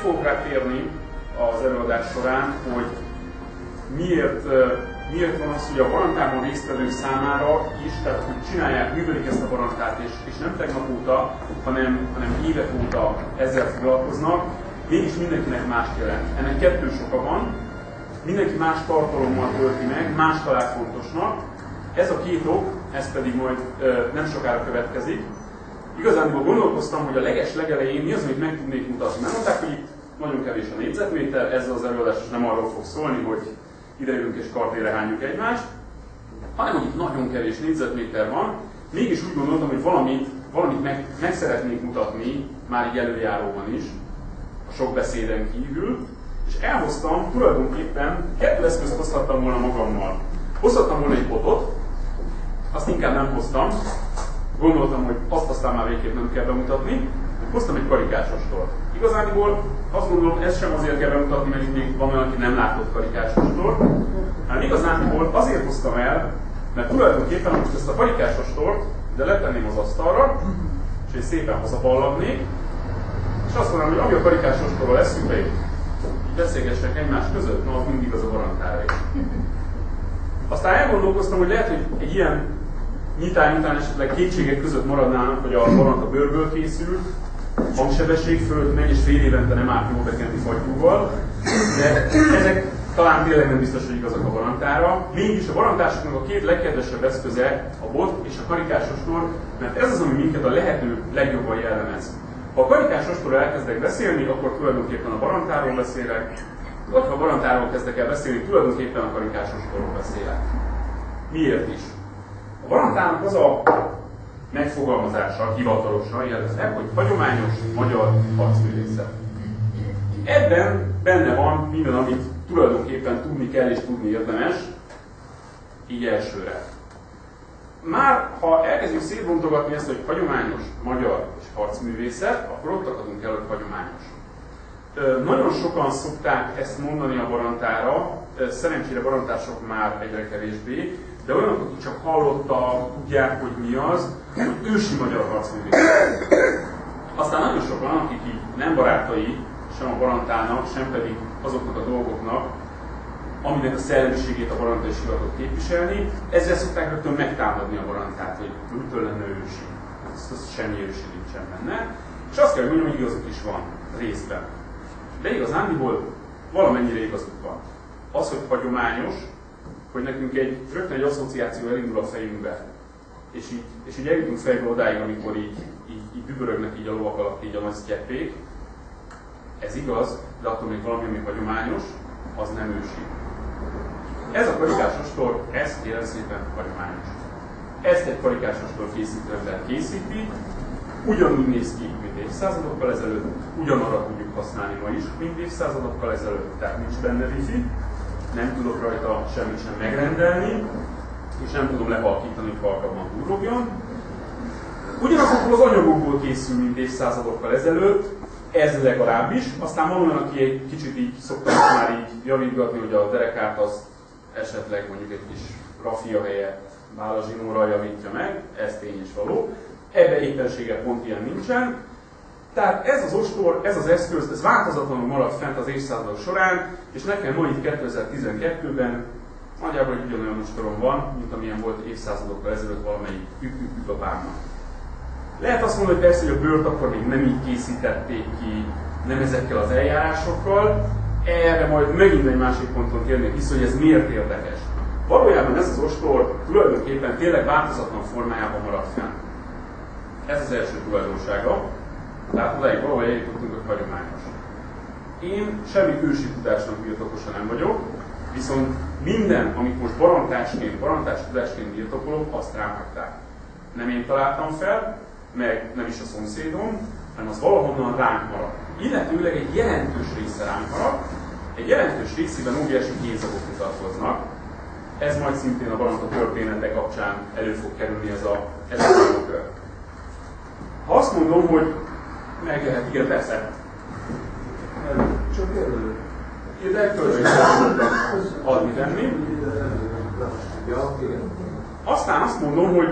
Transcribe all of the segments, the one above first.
fogok rá térni az előadás során, hogy miért van az, hogy a barantában résztvevők számára is, tehát hogy csinálják, művelik ezt a barantát, és nem tegnap óta, hanem évek óta ezzel foglalkoznak, mégis mindenkinek mást jelent. Ennek kettős oka van, mindenki más tartalommal tölti meg, más talál fontosnak. Ez a két ok, ez pedig majd nem sokára következik. Igazából gondolkoztam, hogy a legelején mi az, amit meg tudnék mutatni. Mert mondták, hogy itt nagyon kevés a négyzetméter, ez az előadás nem arról fog szólni, hogy idejövünk és kartére hányjuk egymást, hanem hogy itt nagyon kevés négyzetméter van. Mégis úgy gondoltam, hogy valamit meg szeretnék mutatni, már így előjáróban is, a sok beszéden kívül, és elhoztam tulajdonképpen, kettő eszközt hozhattam volna magammal. Hozhattam volna egy botot, azt inkább nem hoztam, gondoltam, hogy azt aztán már végképp nem kell bemutatni, hoztam egy karikásostort. Igazából azt gondolom, ezt sem azért kell bemutatni, mert itt még van olyan, aki nem látott karikásostort, hanem igazából azért hoztam el, mert tulajdonképpen most ezt a karikásostort ide letenném az asztalra, és én szépen hazaballadnék, és azt mondanám, hogy ami a karikásostorról eszünkbe jut, így beszélgessek egymás között, na az mindig az a barantáré. Aztán elgondolkoztam, hogy lehet, hogy egy ilyen nyitány után esetleg kétségek között maradnának, hogy a barant a bőrből készült, hangsebesség fölött megy, és fél évente nem árt jól bekenni fagyúval, de ezek talán tényleg nem biztos, hogy igazak a barantára. Mégis a barantásoknak a két legkedvesebb eszköze a bot és a karikásostor, mert ez az, ami minket a lehető legjobban jellemez. Ha a karikásostorról elkezdek beszélni, akkor tulajdonképpen a barantáról beszélek, vagy ha a barantáról kezdek el beszélni, tulajdonképpen a karikásostorról beszélek. Miért is? A barantának az a megfogalmazása, hivatalosan jeleznek, hogy hagyományos magyar harcművészet. Ebben benne van minden, amit tulajdonképpen tudni kell és tudni érdemes, így elsőre. Már ha elkezdjük szétbontogatni ezt, hogy hagyományos magyar és harcművészet, akkor ott akadunk el, hogy hagyományos. Nagyon sokan szokták ezt mondani a barantára, szerencsére barantások már egyre kevésbé, de olyanok, akik csak hallottak, tudják, hogy mi az, hogy ősi magyar harcművészet. Aztán nagyon sokan, akik így nem barátai sem a barantának, sem pedig azoknak a dolgoknak, aminek a szellemiségét a baranta is hivatott képviselni, ezzel szokták rögtön megtámadni a barantát, hogy mitől lenne ősi. Ez semmi ősi nincsen benne. És azt kell, hogy mondjam, hogy igazuk is van részben. De igazándiból valamennyire igazuk van. Az, hogy hagyományos, hogy nekünk rögtön egy asszociáció elindul a fejünkbe, és így eljutunk fejbe odáig, amikor így dübörögnek így a lovak alatt így a nagy sztyeppék. Ez igaz, de attól még valami, ami hagyományos, az nem ősi. Ez a karikásostor, ez kérem szépen hagyományos. Ezt egy karikásostor készítő ember készíti, ugyanúgy néz ki, mint évszázadokkal ezelőtt, ugyanarra tudjuk használni ma is, mint évszázadokkal ezelőtt, tehát nincs benne wifi, nem tudok rajta semmit sem megrendelni, és nem tudom lehalkítani, hogy halkabban durrogjon. Ugyanazokból az anyagokból készül, mint évszázadokkal ezelőtt, ez legalábbis, aztán van olyan, aki egy kicsit így szokta már így javítgatni, hogy a derekát azt esetleg mondjuk egy kis raffia helyett válazsinóra javítja meg, ez tény és való. Ebben éppenséggel pont ilyen nincsen. Tehát ez az ostor, ez az eszköz, ez változatlanul maradt fent az évszázadok során, és nekem ma itt 2012-ben nagyjából egy ugyanolyan ostorom van, mint amilyen volt évszázadokkal ezelőtt valamelyik apámnak. Lehet azt mondani, hogy persze, hogy a bőrt akkor még nem így készítették ki, nem ezekkel az eljárásokkal. Erre majd megint egy másik ponton térnék vissza, hogy ez miért érdekes. Valójában ez az ostor tulajdonképpen tényleg változatlan formájában maradt fenn. Ez az első tulajdonsága. Tehát odáig valahol eljutottunk, hogy hagyományos. Én semmi ősi tudásnak birtokosa nem vagyok, viszont minden, amit most barantás tudásként birtokolok, azt rám hagyták. Nem én találtam fel, meg nem is a szomszédom, hanem az valahonnan ránk maradt. Illetőleg egy jelentős része ránk maradt, egy jelentős részében óriási kézagok mutatkoznak. Ez majd szintén a baranta története kapcsán elő fog kerülni ez a kör. Ha azt mondom, hogy meg lehet, igen, persze. Csak jelölő. De körbe is adni tenni. Aztán azt mondom, hogy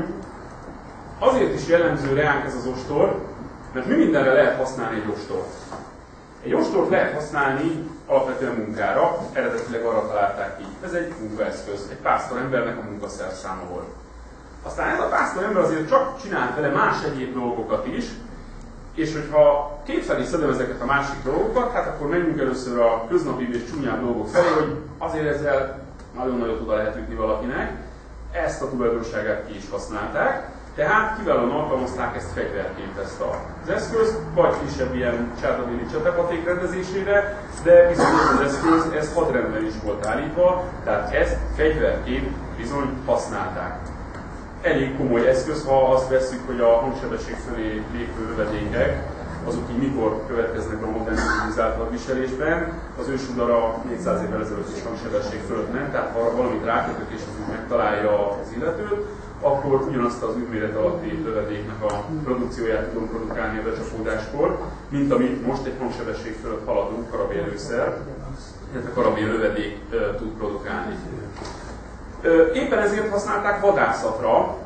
azért is jellemző reánk ez az ostor, mert mi mindenre lehet használni egy ostort. Egy ostort lehet használni alapvetően munkára, eredetileg arra találták ki. Ez egy munkaeszköz, egy pásztorembernek a munkaszerszáma volt. Aztán ez a pásztorember azért csak csinált vele más egyéb dolgokat is, és hogyha kétfelé szedem ezeket a másik dolgokat, hát akkor menjünk először a köznapi és csúnyább dolgok felé, hogy azért ezzel nagyon nagyot oda lehet ütni valakinek. Ezt a tulajdonságát ki is használták, tehát kiválóan alkalmazták ezt fegyverként ezt az eszközt, vagy kisebb ilyen csárdabéli csapaték rendezésére, de bizony az eszköz, ez hadrendben is volt állítva, tehát ezt fegyverként bizony használták. Elég komoly eszköz, ha azt vesszük, hogy a hangsebesség fölé lépő lövedékek, azok így mikor következnek a modern civilizált hadviselésben, az ősudara 400 évvel ezelőtt is hangsebesség fölött nem, tehát ha valamit rákötök és az megtalálja az illetőt, akkor ugyanazt az űrméret alatti lövedéknek a produkcióját tudom produkálni a becsapódáskor, mint amit most egy hangsebesség fölött haladó karabélőszer, illetve karabéllövedék tud produkálni. Éppen ezért használták vadászatra,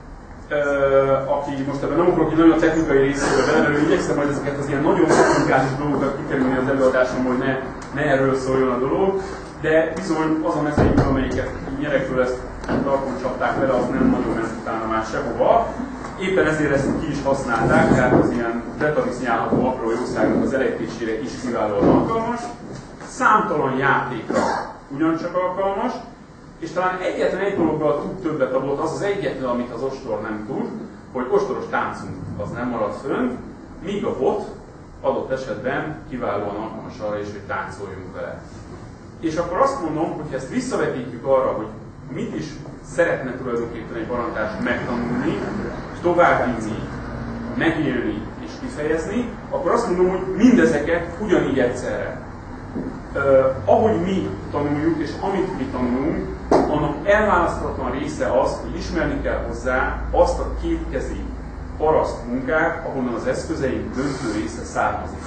aki most ebben nem akarok nagyon a technikai részébe belemenni, igyekszem majd ezeket az ilyen nagyon technikális dolgokat kikerülni az előadásom, hogy ne erről szóljon a dolog, de bizony az a mezőjük, amelyiket nyerekről ezt tarkon csapták vele, az nem nagyon ment utána már sehova. Éppen ezért ezt ki is használták, tehát az ilyen betalisznyálható apró jószágnak az elejtésére is kiválóan alkalmas. Számtalan játékra ugyancsak alkalmas, és talán egyetlen egy dologgal tud többet a bot, az az egyetlen, amit az ostor nem tud, hogy ostoros táncunk az nem marad fönn, míg a bot adott esetben kiválóan alkalmas arra is, hogy táncoljunk vele. És akkor azt mondom, hogy ezt visszavetítjük arra, hogy mit is szeretne tulajdonképpen egy barantárs megtanulni, továbbvinni, megélni és kifejezni, akkor azt mondom, hogy mindezeket ugyanígy egyszerre. Ahogy mi tanuljuk, és amit mi tanulunk, annak elválaszthatatlan része az, hogy ismerni kell hozzá azt a kétkezi paraszt munkát, ahonnan az eszközeink döntő része származik.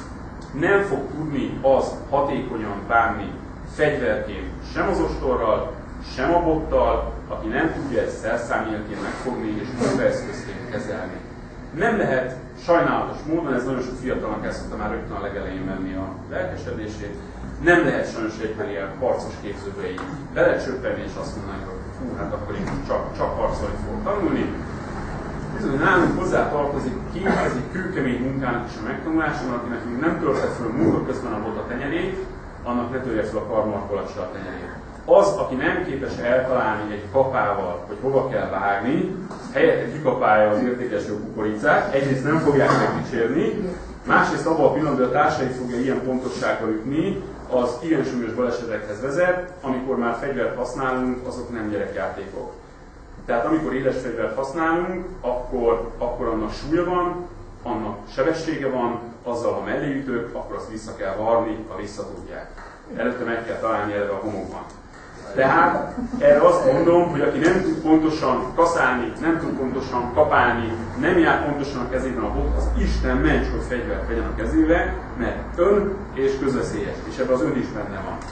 Nem fog tudni az hatékonyan bánni fegyverként sem az ostorral, sem a bottal, aki nem tudja ezt szerszámjelként megfogni és munkaeszközként kezelni. Nem lehet sajnálatos módon, ez nagyon sok fiatalnak el szokta már rögtön a legelején venni a lelkesedését, nem lehet sajnos egyből ilyen harcos képzőbe így belecsöppenni és azt mondani, hogy hú, hát akkor én csak harcolni fogok tanulni. Bizony nálunk hozzá tartozik kétkezi kőkemény munkának is a megtanuláson, akinek még nem töltett föl munka közben a bot a tenyerét, annak ne törje fel a karmarkolassal a tenyerét. Az, aki nem képes eltalálni egy kapával, hogy hova kell vágni, helyette kikapálja az értékes jó kukoricát, egyrészt nem fogják megdicsérni, másrészt abban a pillanatban a társait fogja ilyen pontossággal ütni, az igen súlyos balesetekhez vezet, amikor már fegyvert használunk, azok nem gyerekjátékok. Tehát amikor éles fegyvert használunk, akkor annak súlya van, annak sebessége van, azzal ha melléütök, akkor azt vissza kell varni, ha visszatudják. Előtte meg kell találni erre a homokban. Tehát erre azt mondom, hogy aki nem tud pontosan kaszálni, nem tud pontosan kapálni, nem jár pontosan a kezében a bot, az Isten ments, hogy fegyvert vegyen a kezébe, mert ön és közveszélyes, és ebben az ön is benne van.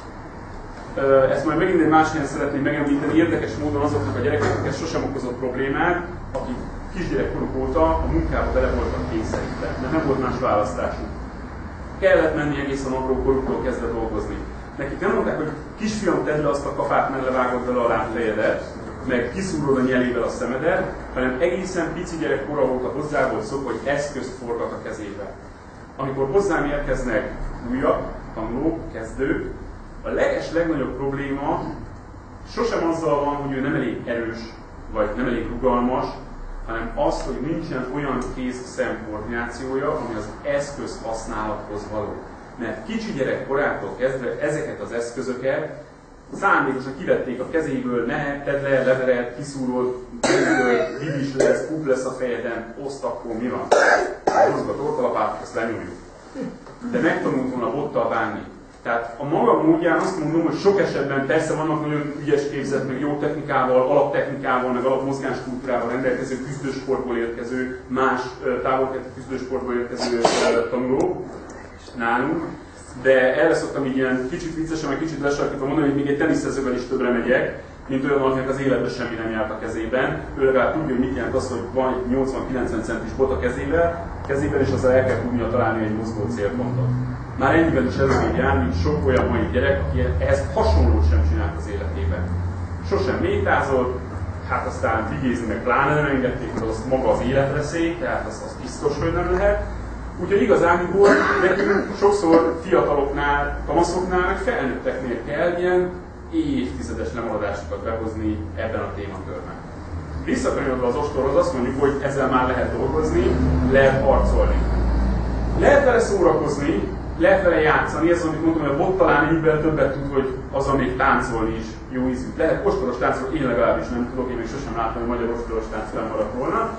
Ezt majd megint egy más helyen szeretném megemlíteni, érdekes módon azoknak a gyerekeknek ez sosem okozott problémát, akik kisgyerekkoruk óta a munkába bele voltak kényszerítve, mert nem volt más választásuk. Kellett menni egészen apró koruktól kezdve dolgozni. Nekik nem mondták, hogy kisfiam, tedd le azt a kafát, mert levágod vele a lábfejedet, meg kiszúrod a nyelével a szemedet, hanem egészen pici gyerekkora óta hozzá volt szó, hogy eszközt forgat a kezébe. Amikor hozzám érkeznek újabb tanulók, kezdők, a legnagyobb probléma sosem azzal van, hogy ő nem elég erős, vagy nem elég rugalmas, hanem az, hogy nincsen olyan kéz-szem koordinációja, ami az eszköz használathoz való. Mert kicsi gyerek korától kezdve ezeket az eszközöket szándékosan kivették a kezéből, ne tedd le, levered, kiszúrod, vidis lesz, kúp lesz a fejeden, oszt, akkor mi van? Hozd a tortalapát, ezt lenyomjuk. De megtanult volna bottal bánni. Tehát a maga módján azt mondom, hogy sok esetben persze vannak nagyon ügyes képzett, meg jó technikával, alaptechnikával, meg alapmozgáskultúrával rendelkező küzdősportból érkező, más távol-keleti küzdősportból érkező tanulók nálunk, de erre szoktam így ilyen kicsit viccesen, meg kicsit lesarkítva mondani, hogy még egy teniszezővel is többre megyek, mint olyan, akinek az életben semmi nem járt a kezében. Ő legalább tudja, hogy mit jelent az, hogy van egy 80-90 centis bot a kezében, és azzal el kell tudnia találni egy mozgó célpontot. Már ennyiben is elő fog járni, mint sok olyan mai gyerek, aki ehhez hasonlót sem csinált az életében. Sosem métázott, hát aztán vigézni meg pláne nem engedték, hogy az maga az életveszély, tehát az biztos, hogy nem lehet. Úgyhogy igazániból nekünk sokszor fiataloknál, kamaszoknál, meg felnőtteknél kell ilyen évtizedes lemaradásokat behozni ebben a témakörben. Visszakanyarodva az ostorhoz azt mondjuk, hogy ezzel már lehet dolgozni, lehet harcolni. Lehet vele szórakozni, lehet vele játszani, ez amit mondtam, hogy a bot talán ennyivel többet tud, hogy azon még táncolni is jó ízű. Lehet ostoros táncolni, én legalábbis nem tudok, én még sosem láttam, hogy magyar ostoros tánc maradt volna.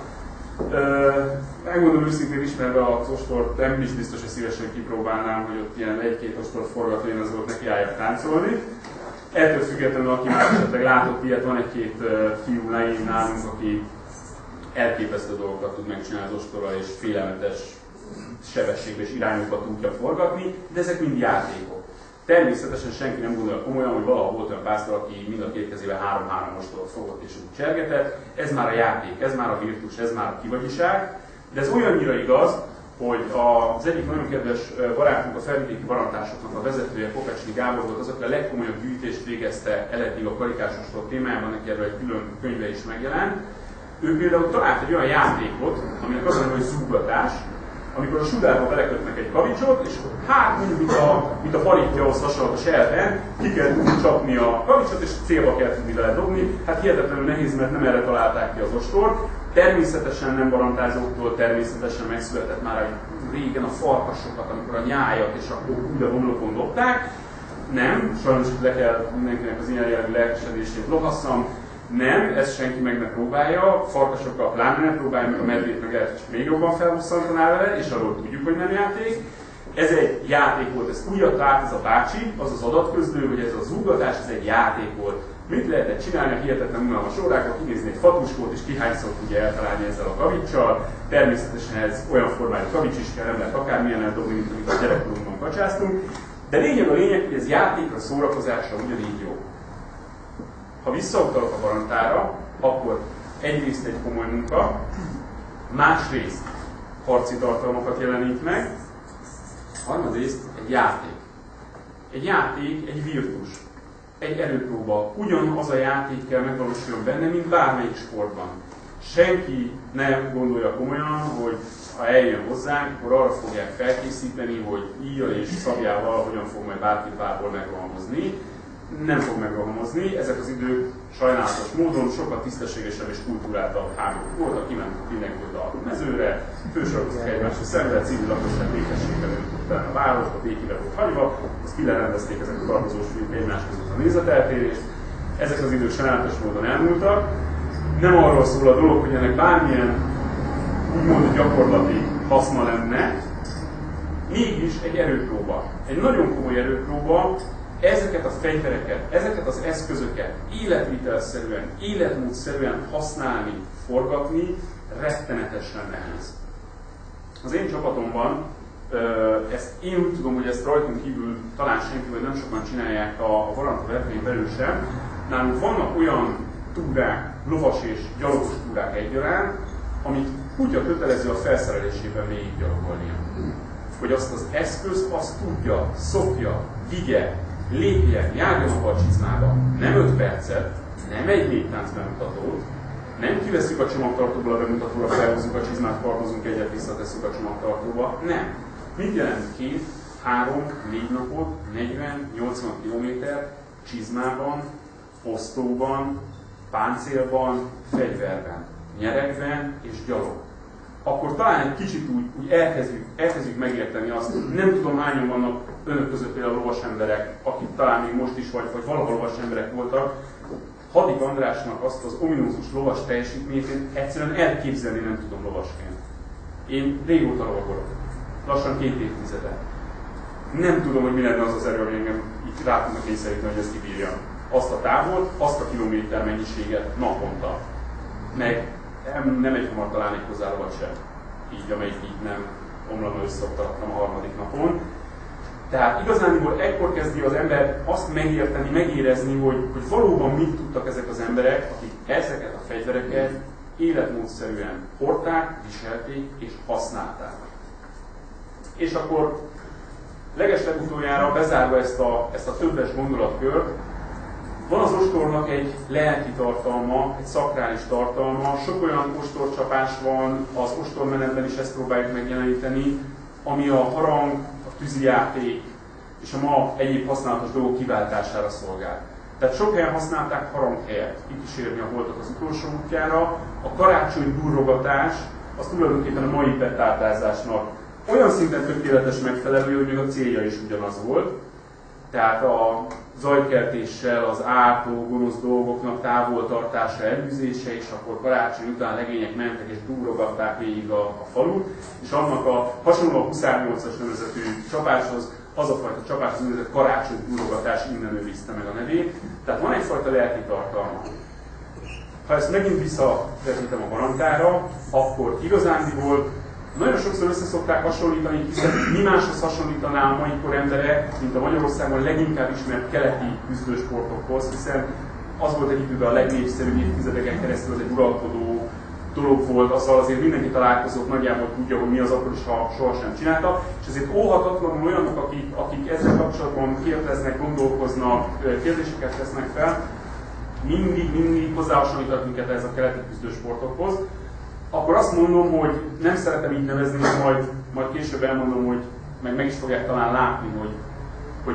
Megmondom őszintén, ismerve az ostort, nem is biztos, hogy szívesen kipróbálnám, hogy ott ilyen egy-két ostort forgatva én azok neki álljak táncolni. Ettől függetlenül, aki már esetleg látott ilyet, van egy-két fiú leín nálunk, aki elképesztő dolgokat tud megcsinálni az ostorral, és félelmetes sebességbe és irányokba tudja forgatni, de ezek mind játékok. Természetesen senki nem gondolja komolyan, hogy valahol volt olyan pásztor, aki mind a két kezével 3-3 ostort fogott és úgy csergetett. Ez már a játék, ez már a virtus, ez már a kivagyiság. De ez olyannyira igaz, hogy az egyik nagyon kedves barátunk, a felvidéki barantásoknak a vezetője, Kopecsny Gábor volt az, aki a legkomolyabb gyűjtést végezte eddig a karikás ostor témájában, neki erről egy külön könyve is megjelent. Ő például talált egy olyan játékot, aminek az a neve, hogy zúgatás, amikor a sudárba belekötnek egy kavicsot, és hát mondjuk, mint a parítjahoz hasonló a serben, ki kell tudni csapni a kavicsot, és célba kell tudni vele dobni. Hát hihetetlenül nehéz, mert nem erre találták ki az ostort. Természetesen nem barantázóktól, természetesen megszületett már régen a farkasokat, amikor a nyájat és akkor úgy a homlokon dobták. Nem, sajnos le kell mindenkinek az ilyen jellegű lelkesedését lohasszam. Nem, ezt senki meg ne próbálja, farkasokkal pláne ne próbálja, mert a medvét meg lehet, hogy még jobban felhosszantaná vele, és arról tudjuk, hogy nem játék. Ez egy játék volt, ezt úgy adta át ez a bácsi, az az adatközlő, hogy ez a zúgatás, ez egy játék volt. Mit lehetett csinálni a hihetetlen unalmas órákban, kinézni egy fatuskót, és kihányszor tudja eltalálni ezzel a kavicsal. Természetesen ez olyan formájú kavics is kell, nem lehet akármilyen eldobni, mint amit a gyerekkorunkban kacsáztunk. De lényeg a lényeg, hogy ez játékra, szórakozásra ugyanígy jó. Ha visszautalok a barantára, akkor egyrészt egy komoly munka, másrészt harci tartalmakat jelenít meg, harmadrészt egy játék. Egy játék, egy virtus, egy erőpróba. Ugyanaz a játék kell megvalósuljon benne, mint bármelyik sportban. Senki nem gondolja komolyan, hogy ha eljön hozzánk, akkor arra fogják felkészíteni, hogy íjjal és szabjával hogyan fog majd bárkit bárhol megrohamozni. Nem fog megrohamozni, ezek az idők sajnálatos módon sokkal tisztességesebb és kultúráltabb háborúk voltak, kiment mindenki oda a mezőre, fősoroztak egymásra szemben, civil lakosság békességben utána a városba, békére volt hagyva, azt kilerendezték ezek a tartozós fiúk egymás között a nézeteltérést. Ezek az idők sajnálatos módon elmúltak. Nem arról szól a dolog, hogy ennek bármilyen úgymond gyakorlati haszna lenne, mégis egy erőpróba. Egy nagyon komoly erőpróba. Ezeket a fegyvereket, ezeket az eszközöket életvitelszerűen, életmódszerűen használni, forgatni rettenetesen nehéz. Az én csapatomban, ezt én úgy tudom, hogy ezt rajtunk kívül talán senki, vagy nem sokan csinálják a Varanta Verpein belül sem. Nálunk vannak olyan túrák, lovas és gyalogos túrák egyaránt, amit kutya kötelező a felszerelésében végig gyalogolnia. Hogy azt az eszköz, azt tudja, szokja, vigye, lépjen, járjon a csizmába, nem 5 percet, nem egy négytánc bemutatót, nem kiveszünk a csomagtartóból a bemutatóra, felhozzuk a csizmát, kardozunk egyet, visszatesszük a csomagtartóba, nem. Mit jelent 2, 3, 4 napot, 40-80 km csizmában, osztóban, páncélban, fegyverben, nyeregben és gyalog? Akkor talán egy kicsit úgy elkezdjük megérteni azt, nem tudom hányan vannak önök között például lovas emberek, akik talán még most is vagy valahol lovas emberek voltak. Hadik Andrásnak azt az ominózus lovas teljesítményt én egyszerűen elképzelni nem tudom lovasként. Én régóta lovagolok, lassan 2 évtizede. Nem tudom, hogy mi lenne az az erő, ami engem itt rá tudnak kényszeríteni, hogy ezt kibírjam. Azt a távolt, azt a kilométer mennyiséget naponta. Meg nem egy hamar találnék hozzá vagy sem. Így, amelyik így nem omlana összeoktattam a harmadik napon. Tehát igazándiból ekkor kezdi az ember azt megérteni, megérezni, hogy valóban mit tudtak ezek az emberek, akik ezeket a fegyvereket életmódszerűen hordták, viselték és használták. És akkor legeslegutoljára bezárva ezt a többes gondolatkört, van az ostornak egy lelki tartalma, egy szakrális tartalma, sok olyan ostorcsapás van, az ostormenetben is ezt próbáljuk megjeleníteni, ami a harang, a tűzijáték és a ma egyéb használatos dolgok kiváltására szolgál. Tehát sok helyen használták harang helyett kikísérni a holtat az utolsó útjára. A karácsony durrogatás az tulajdonképpen a mai petárdázásnak olyan szinten tökéletes megfelelő, hogy még a célja is ugyanaz volt. Tehát a zajkeltéssel, az ártó, gonosz dolgoknak távoltartása, elűzése, és akkor karácsony után legények mentek és durrogatták végig a falut, és annak a hasonló a 28-as nevezetű csapáshoz, az a fajta csapás, az úgynevezett karácsony durrogatás, innen ő viszte meg a nevét. Tehát van egyfajta lelki tartalma. Ha ezt megint visszavetítem a barantára, akkor igazándiból nagyon sokszor össze szokták hasonlítani, hiszen mi máshoz hasonlítaná a mai kor embere, mint a Magyarországon leginkább ismert keleti küzdősportokhoz, hiszen az volt egy időben a legnépszerűbb évtizedeken keresztül, az egy uralkodó dolog volt, azzal azért mindenki találkozott, nagyjából tudja, hogy mi az akkor is, ha sohasem csinálta, és ezért óhatatlanul olyanok, akik ezzel kapcsolatban kérdeznek, gondolkoznak, kérdéseket tesznek fel, mindig hozzáhasonlítanak minket ez a keleti küzdősportokhoz, akkor azt mondom, hogy nem szeretem így nevezni, majd később elmondom, hogy meg is fogják talán látni, hogy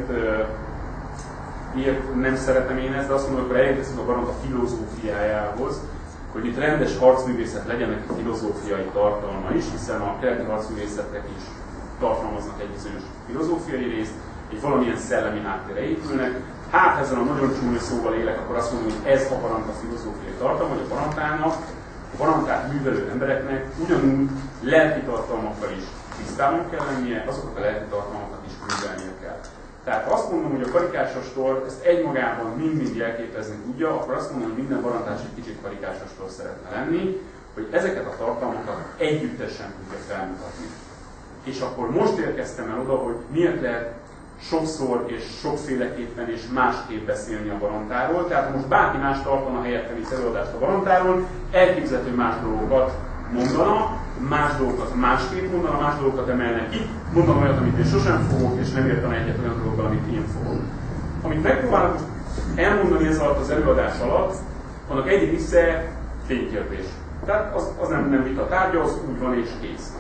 miért nem szeretem én ezt, de azt mondom, hogy akkor elérkezünk a baront a filozófiájához, hogy itt rendes harcművészet legyen neki filozófiai tartalma is, hiszen a keleti harcművészetek is tartalmaznak egy bizonyos filozófiai részt, egy valamilyen szellemi háttérre épülnek. Hát ezen a nagyon csúnya szóval élek, akkor azt mondom, hogy ez a baranta filozófiai tartalma, hogy a barantának, a barantát művelő embereknek ugyanúgy lelki tartalmakkal is tisztában kell lennie, azokat a lelki tartalmakat is művelnie kell. Tehát ha azt mondom, hogy a karikásostor ezt egymagában mind-mind jelképezni tudja, akkor azt mondom, hogy minden barantás egy kicsit karikásostor szeretne lenni, hogy ezeket a tartalmakat együttesen tudja felmutatni. És akkor most érkeztem el oda, hogy miért lehet sokszor és sokféleképpen és másképp beszélni a barantáról. Tehát ha most bárki más tartana helyettem itt előadást a barantáról, elképzelhető, hogy más dolgokat mondana, más dolgokat másképp mondana, más dolgokat emelne ki, mondana olyat, amit én sosem fogok, és nem értene egyet olyan dolgokkal, amit én fogok. Amit megpróbálok elmondani ez alatt az előadás alatt, annak egyik része ténykérdés. Tehát az nem vita tárgya, az úgy van és kész.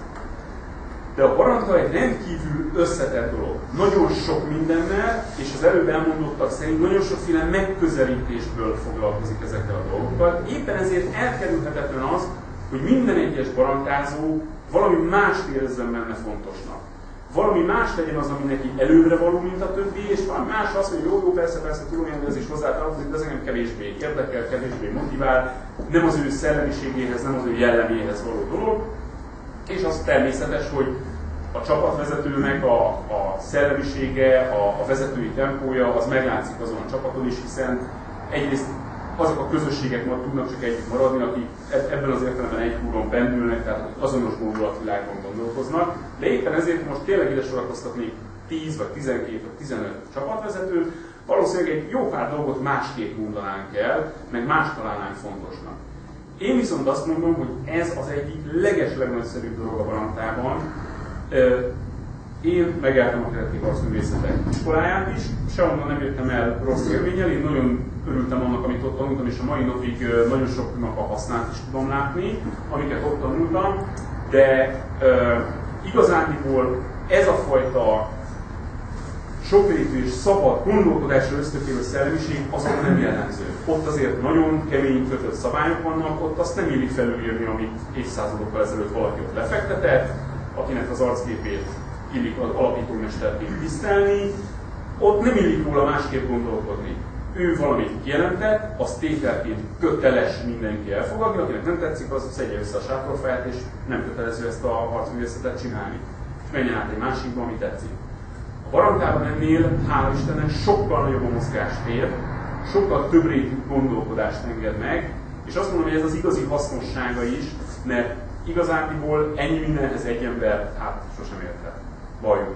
De a baranta egy rendkívül összetett dolog. Nagyon sok mindennel, és az előbb elmondottak szerint nagyon sokféle megközelítésből foglalkozik ezekkel a dolgokkal. Éppen ezért elkerülhetetlen az, hogy minden egyes barantázó valami mást érezzen benne fontosnak. Valami más legyen az, ami neki előbbre való, mint a többi, és valami más az, hogy jó, persze, tudom én, hogy ez is hozzátartozik, de ez engem kevésbé érdekel, kevésbé motivál, nem az ő szellemiségéhez, nem az ő jelleméhez való dolog. És az természetes, hogy a csapatvezetőnek a szellemisége, a vezetői tempója, az meglátszik azon a csapaton is, hiszen egyrészt azok a közösségek tudnak csak együtt maradni, akik ebben az értelemben egy húron pendülnek, tehát azonos gondolatvilágban gondolkoznak, de éppen ezért most tényleg ide sorakoztatni 10 vagy 12 vagy 15 csapatvezetőt, valószínűleg egy jó pár dolgot másképp mondanánk el, meg más találnánk fontosnak. Én viszont azt mondom, hogy ez az egyik legeslegnagyszerűbb dolog a barantában. Én megjártam a keleti harcművészetek iskoláját is, sehonnan nem jöttem el rossz élménnyel, én nagyon örültem annak, amit ott tanultam, és a mai napig nagyon soknak a hasznát is tudom látni, amiket ott tanultam, de igazándiból ez a fajta sokrétű és szabad gondolkodásra ösztökélő szellemiség azon nem jellemző. Ott azért nagyon kemény kötött szabályok vannak, ott azt nem illik felülírni, amit évszázadokkal ezelőtt valaki ott lefektetett, akinek az arcképét illik az alapítómesterként tisztelni, ott nem illik róla másképp gondolkodni. Ő valamit kijelentett, azt tételként köteles mindenki elfogadni, akinek nem tetszik, az szedje össze a sátorfáját, és nem kötelező ezt a harcművészetet csinálni. És menjen át egy másikba, ami tetszik. A barantában ennél, hála Istennek, sokkal nagyobb a mozgástér, sokkal több rétű gondolkodást enged meg, és azt mondom, hogy ez az igazi hasznossága is, mert igazániból ennyi mindenhez egy ember, hát sosem érte. Valljuk meg.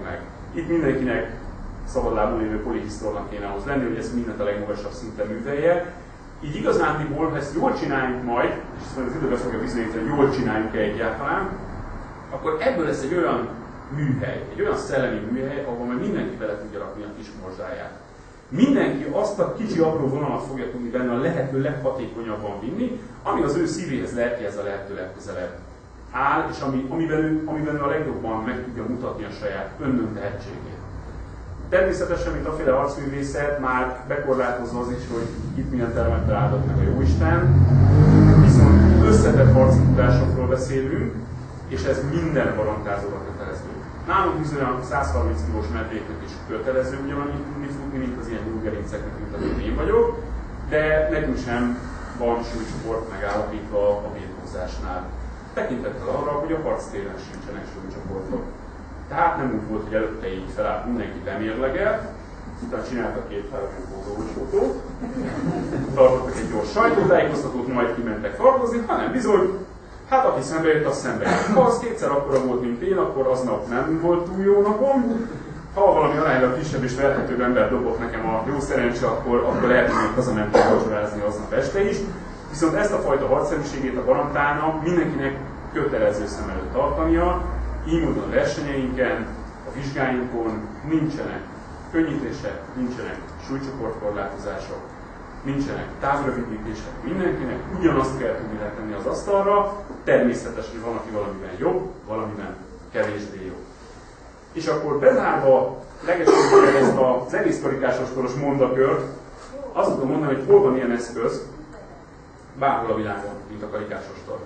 Itt mindenkinek szabadlábon lévő polihisztornak kéne ahhoz lenni, hogy ez mindent a legmagasabb szinten művelje. Így igazándiból, ha ezt jól csináljuk majd, és ezt az időben fogja bizonyítani, hogy jól csináljuk-e egyáltalán, akkor ebből lesz egy olyan műhely, egy olyan szellemi műhely, ahol majd mindenki bele tudja rakni a kis morzsáját. Mindenki azt a kicsi apró vonalat fogja tudni benne a lehető leghatékonyabban vinni, ami az ő szívéhez, lelkéhez a lehető legközelebb áll, és amiben ő a legjobban meg tudja mutatni a saját önnön tehetségét. Természetesen, mint aféle arcművészet, már bekorlátozza az is, hogy itt milyen teremette áldott meg a Jóisten, viszont összetett harci tudásokról beszélünk, és ez minden barangázóra kötelező. Nálunk bizony a 130 kilós medvéknek is kötelező ugyanannyit tudni futni, mint az ilyen nyúlgerinceknek, mint amilyen én vagyok, de nekünk sem van súlycsoport megállapítva a birkózásnál. Tekintettel arra, hogy a harctéren sincsenek súlycsoportok. Tehát nem úgy volt, hogy előtte így felállt mindenki bemérlegelt, utána csináltak két-három fotót, tartottak egy gyors sajtótájékoztatót, majd kimentek fardozni, hanem bizony, hát aki szembe jött, az szembe jött. Ha az kétszer akkora volt, mint én, akkor aznap nem volt túl jó napom. Ha valami aránylag kisebb és verhetőbb ember dobott nekem a jó szerencse, akkor lehet, hogy még hazamentem vacsorázni aznap este is. Viszont ezt a fajta harcszerűségét a barangtának mindenkinek kötelező szem előtt tartania, így módon a versenyeinken, a vizsgáinkon nincsenek könnyítések, nincsenek súlycsoportkorlátozások, nincsenek távrövidítések, mindenkinek ugyanazt kell tudni letenni az asztalra, természetes, hogy van, aki valamiben jobb, valamiben kevésbé jobb. És akkor bezárva legesően ezt az egész karikásostoros mondakört, azt tudom mondani, hogy hol van ilyen eszköz, bárhol a világon, mint a karikásostor.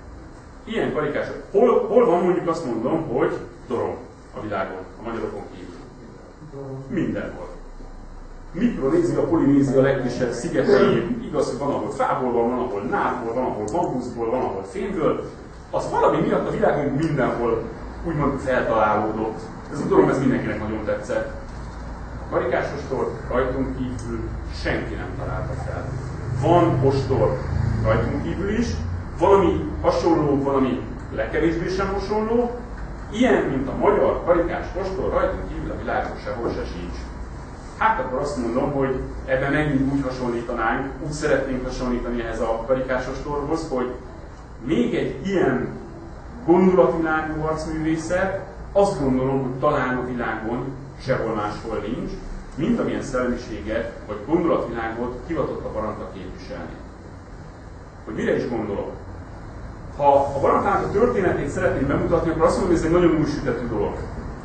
Ilyen karikás, hol van mondjuk azt mondom, hogy dorong a világon, a magyarokon kívül. Mindenhol. Mikronézia, Polinézia legkisebb szigetei, igaz, hogy van, ahol fából van ahol nádból, van, ahol bambuszból, van, ahol fémből, az valami miatt a világon mindenhol úgymond feltalálódott. Ez a dorong, ez mindenkinek nagyon tetszett. A karikásostor rajtunk kívül senki nem találta fel. Van ostor rajtunk kívül is, valami hasonló, valami legkevésbé sem hasonló, ilyen, mint a magyar karikás ostor rajtunk kívül a világon sehol se sincs. Hát akkor azt mondom, hogy ebben megint úgy hasonlítanánk, úgy szeretnénk hasonlítani ehhez a karikásostorhoz, hogy még egy ilyen gondolatvilágú harcművészet, azt gondolom, hogy talán a világon sehol máshol nincs, mint amilyen szellemiséget vagy gondolatvilágot hivatott a barangta képviselni. Hogy mire is gondolok? Ha a barangtának a történetét szeretném bemutatni, akkor azt mondom, hogy ez egy nagyon újsütetű dolog.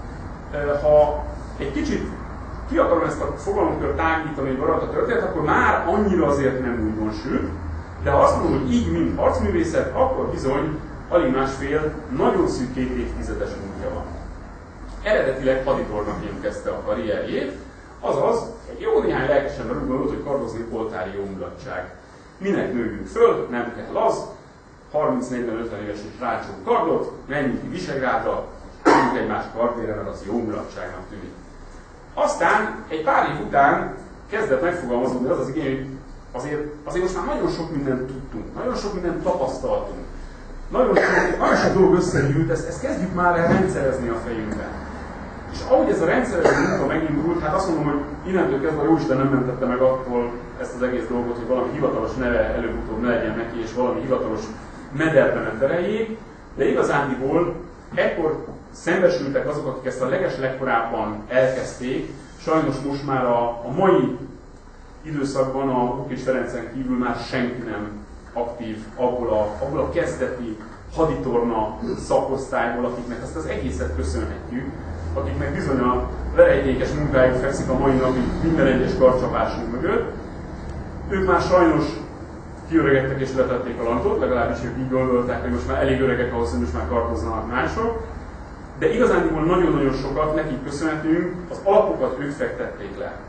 Ha egy kicsit ki akarom ezt a fogalomkört tágítani, hogy barangta történet, akkor már annyira azért nem újdonsült, de ha azt mondom, hogy így, mint harcművészet, akkor bizony alig másfél, nagyon szűk 2 évtizedes múltja van. Eredetileg haditornaként kezdte a karrierjét, azaz egy jó néhány lelkes ember úgy gondolt, hogy kardozni poltári jó mulatság. Minek nőjünk föl, nem kell az, 30-40-50 éves és rácsunk kardot, menjünk ki Visegrádra, menjünk egymás kardére, mert az jó mulatságnak tűnik. Aztán egy pár év után kezdett megfogalmazódni az az igény, hogy azért most már nagyon sok mindent tudtunk, nagyon sok mindent tapasztaltunk. Nagyon sok dolog összegyűlt, ezt kezdjük már el rendszerezni a fejünkben. És ahogy ez a rendszerező munka megindult, hát azt mondom, hogy innentől kezdve a Jóisten nem mentette meg attól ezt az egész dolgot, hogy valami hivatalos neve előbb-utóbb ne legyen neki, és valami hivatalos mederbe ne tereljék, de igazándiból ekkor szembesültek azok, akik ezt a legeslegkorábban elkezdték, sajnos most már a mai időszakban a Bukics Ferencen kívül már senki nem aktív abból a kezdeti haditorna szakosztályból, akiknek ezt az egészet köszönhetjük, akiknek bizony a verejtékes munkájuk fekszik a mai napig minden egyes karcsapásunk mögött. Ők már sajnos kiöregedtek és letették a lantot, legalábbis ők így gondolták, hogy most már elég öregek ahhoz, hogy most már kartozzanak mások. De igazándiból nagyon-nagyon sokat nekik köszönhetünk, az alapokat ők fektették le.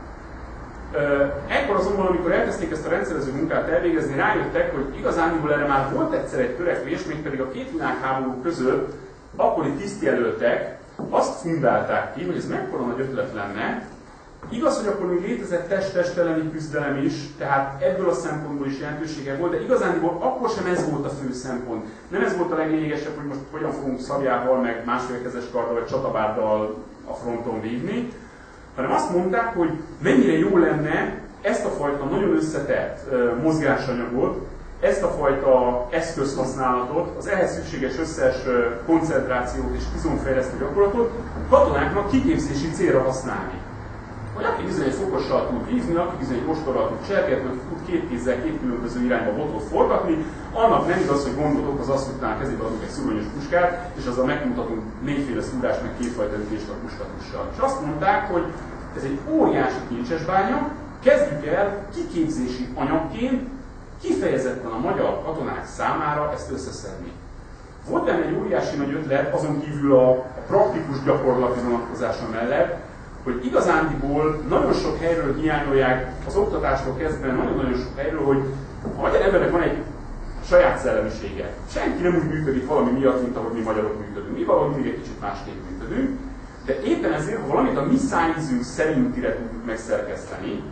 Ekkor azonban, amikor elkezdték ezt a rendszerező munkát elvégezni, rájöttek, hogy igazándiból erre már volt egyszer egy törekvés, mégpedig a 2 világháború között akkori tisztjelöltek azt fundálták ki, hogy ez mekkora nagy ötlet lenne Igaz, hogy akkor még létezett test-test elleni küzdelem is, tehát ebből a szempontból is jelentősége volt, de igazándiból akkor sem ez volt a fő szempont. Nem ez volt a leglényegesebb, hogy most hogyan fogunk szabjával, meg másfélkezes karddal, vagy csatabárdal a fronton vívni, hanem azt mondták, hogy mennyire jó lenne ezt a fajta nagyon összetett mozgásanyagot, ezt a fajta eszközhasználatot, az ehhez szükséges összes koncentrációt és izomfejlesztő gyakorlatot katonáknak kiképzési célra használni. Hogy aki bizonyos fokossal tud vívni, aki bizonyos ostorral tud cselkedni, aki tud két kézzel két különböző irányba botot forgatni, annak nem igaz, hogy gondot okoz az, hogy talán kezébe adunk egy szurványos puskát, és azzal megmutatunk négyféle szúrást, meg kétfajta ütést a puskatussal. És azt mondták, hogy ez egy óriási kincsesbánya, kezdjük el kiképzési anyagként kifejezetten a magyar katonák számára ezt összeszedni. Volt benne egy óriási nagy ötlet, azon kívül a praktikus gyakorlati vonatkozása mellett, hogy igazándiból nagyon sok helyről hiányolják az oktatástól kezdve, nagyon-nagyon sok helyről, hogy a magyar embernek van egy saját szellemisége. Senki nem úgy működik valami miatt, mint ahogy mi magyarok működünk. Mi valahogy mindig egy kicsit másképp működünk, de éppen ezért, ha valamit a mi szájízünk szerintire tudjuk megszerkeszteni,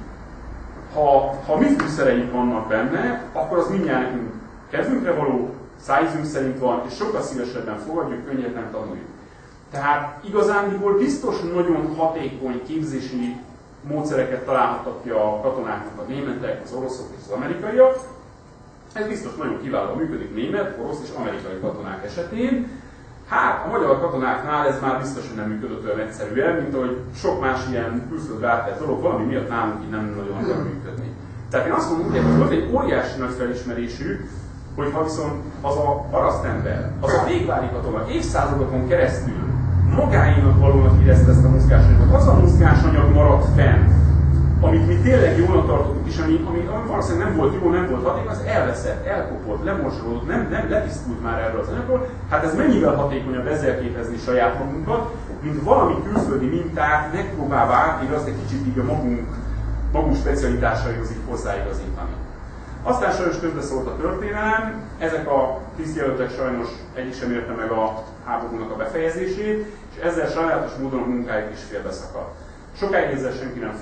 ha mi fűszereink vannak benne, akkor az mindjárt nekünk kezünkre való, szájízünk szerint van, és sokkal szívesebben fogadjuk, könnyebben tanuljuk. Tehát igazándiból biztos nagyon hatékony képzési módszereket találhattak ki a katonáknak a németek, az oroszok és az amerikaiak. Ez biztos nagyon kiválóan működik német, orosz és amerikai katonák esetén. Hát a magyar katonáknál ez már biztos, hogy nem működött olyan egyszerűen, mint ahogy sok más ilyen külföldre átelt dolog, valami miatt nálunk így nem nagyon akar működni. Tehát én azt mondom, hogy volt egy óriási nagy felismerésű, hogy ha viszont az a parasztember, az a végvári katona évszázadokon keresztül magáénak valónak érezte ezt a mozgásanyagot, az a mozgásanyag maradt fenn, amit mi tényleg jónak tartottuk, és ami valószínűleg nem volt jó, nem volt hatékony, az elveszett, elkopott, lemorzsolódott, nem letisztult már erről az anyagról. Hát ez mennyivel hatékonyabb ezzel képezni saját magunkat, mint valami külföldi mintát megpróbálva átírni, azt egy kicsit így a magunk specialitásaihoz így hozzáigazítani. Aztán sajnos közbeszólt a történelem, ezek a tisztjelöltek sajnos egyik sem érte meg a háborúnak a befejezését, és ezzel sajátos módon a munkájuk is félbeszakadt. Sokáig ezzel senki nem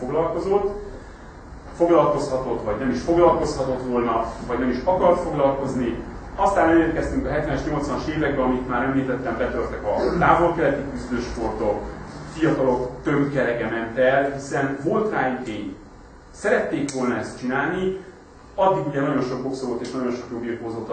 foglalkozhatott, vagy nem is foglalkozhatott volna, vagy nem is akart foglalkozni. Aztán elérkeztünk a 70-es, 80-as években, amit már említettem, betörtek a távol-keleti küzdősportok, fiatalok tömkerege ment el, hiszen volt rá igény. Szerették volna ezt csinálni, addig ugye nagyon sok boxolót és nagyon sok jobbírkózót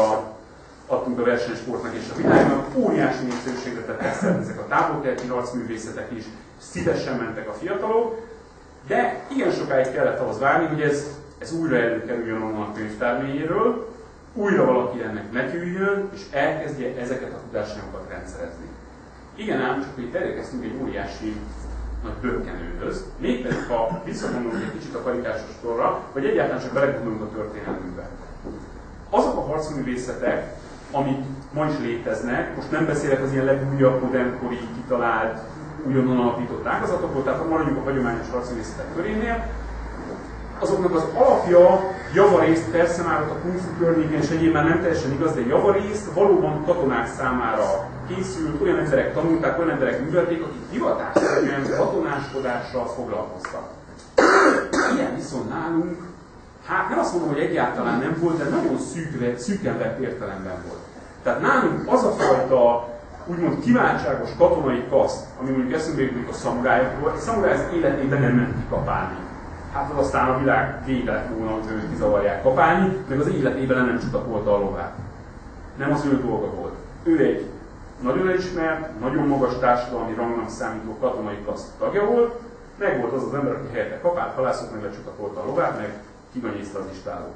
adtunk a versenysportnak és a világnak. Óriási népszerűségre tettek szert ezek a távol-keleti harcművészetek is, szívesen mentek a fiatalok, de igen sokáig kellett ahhoz várni, hogy ez újra előkerüljön onnan a könyvtár mélyéről, újra valaki ennek nekiüljön, és elkezdje ezeket a tudásanyagokat rendszerezni. Igen ám, csak hogy elérkeztünk egy óriási nagy bökkenőhöz, mégpedig ha visszagondolunk egy kicsit a karikásos sorra, vagy egyáltalán csak belegondolunk a történelmünkbe. Azok a harcművészetek, amik ma is léteznek, most nem beszélek az ilyen legújabb, modernkori, kitalált, újonnan alapított ágazatokról, tehát maradjunk a hagyományos harcművészetek körénél, azoknak az alapja javarészt, persze már ott a kung fu környékén és egyébként már nem teljesen igaz, de javarészt valóban katonák számára készült, olyan emberek tanulták, olyan emberek művelték, akik hivatásszerűen katonáskodással foglalkoztak. Ilyen viszont nálunk, hát nem azt mondom, hogy egyáltalán nem volt, de nagyon szűken vett értelemben volt. Tehát nálunk az a fajta, úgymond kiváltságos katonai kaszt, ami mondjuk eszünkbe jutunk a szamurájokról, egy szamuráj az életében nem ment kikapálni. Hát az aztán a világ vége lett volna, hogy őt kizavarják kapálni, meg az életében nem csutakolta a lovát. Nem az ő dolga volt. Ő egy nagyon elismert, nagyon magas társadalmi rangnak számító katonai kaszt tagja volt, meg volt az az ember, aki helyette kapált, halászott, meg lecsutakolta a lovát, meg kiganyészte az istálót.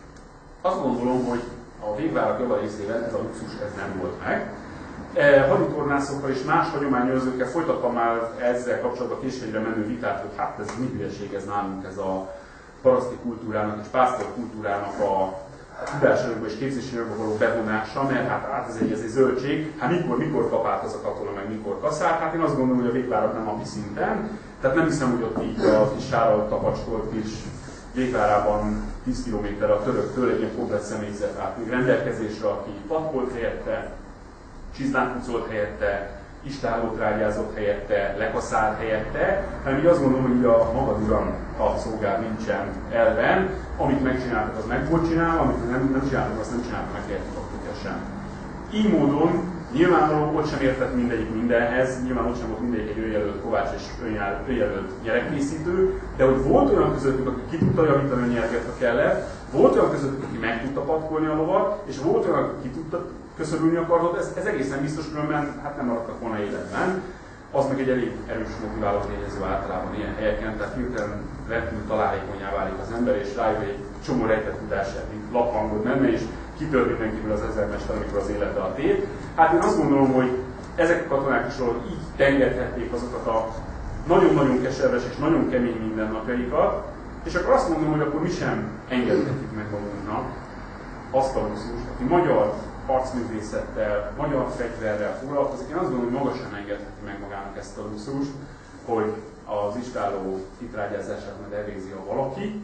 Azt gondolom, hogy a végvárak javarészében ez a luxus ez nem volt meg. Haditornászokkal és más hagyományőrzőkkel folytattam már ezzel kapcsolatban későbbre menő vitát, hogy hát ez mi hülyeség ez nálunk, ez a paraszti kultúrának és pásztor kultúrának a tudásanyagba és képzésanyagba való bevonása, mert hát ez egy zöldség, hát mikor kapált az a katona, meg mikor kaszált, hát én azt gondolom, hogy a végvárak nem havi szinten, tehát nem hiszem, hogy ott így a kis sárral tapacskolt kis Végvárában 10 km a töröktől egy ilyen komplet személyzet állt még rendelkezésre, aki patkolt helyette, csizmát pucolt helyette, istállót rágyázott helyette, lekaszált helyette, hanem így azt gondolom, hogy a magad uram a szolgád nincsen elven, amit megcsináltak, az meg volt csinálva, amit nem csináltak, azt nem csináltak, meg értik sem. Így módon nyilvánvalóan ott sem értett mindegyik mindenhez, nyilván ott sem volt mindegyik egy önjelölt kovács és önjelölt gyerekkészítő, de hogy volt olyan közöttük, aki ki tudta javítani a nyerget, ha kellett, volt olyan közöttük, aki meg tudta patkolni a lovat, és volt olyan, aki ki tudta köszörülni a kardot, ez egészen biztos, különben hát nem maradtak volna életben. Az meg egy elég erős motiváló tényező általában ilyen helyeken, tehát hirtelen rendkívül találékonyá válik az ember, és rájön egy csomó rejtett tudását, mint laphangod menne, és kitör mindenkiből az ezermester, amikor az élete a tét. Hát én azt gondolom, hogy ezek a katonák is így tengedhették azokat a nagyon-nagyon keserves és nagyon kemény mindennapjaikat, és akkor azt mondom, hogy akkor mi sem engedhetjük meg magunknak azt a luxust, aki magyar harcművészettel, magyar fegyverrel foglalkozik. Én azt gondolom, hogy maga sem engedheti meg magának ezt a luxust, hogy az istálló titrágyázását majd elvégzi a valaki,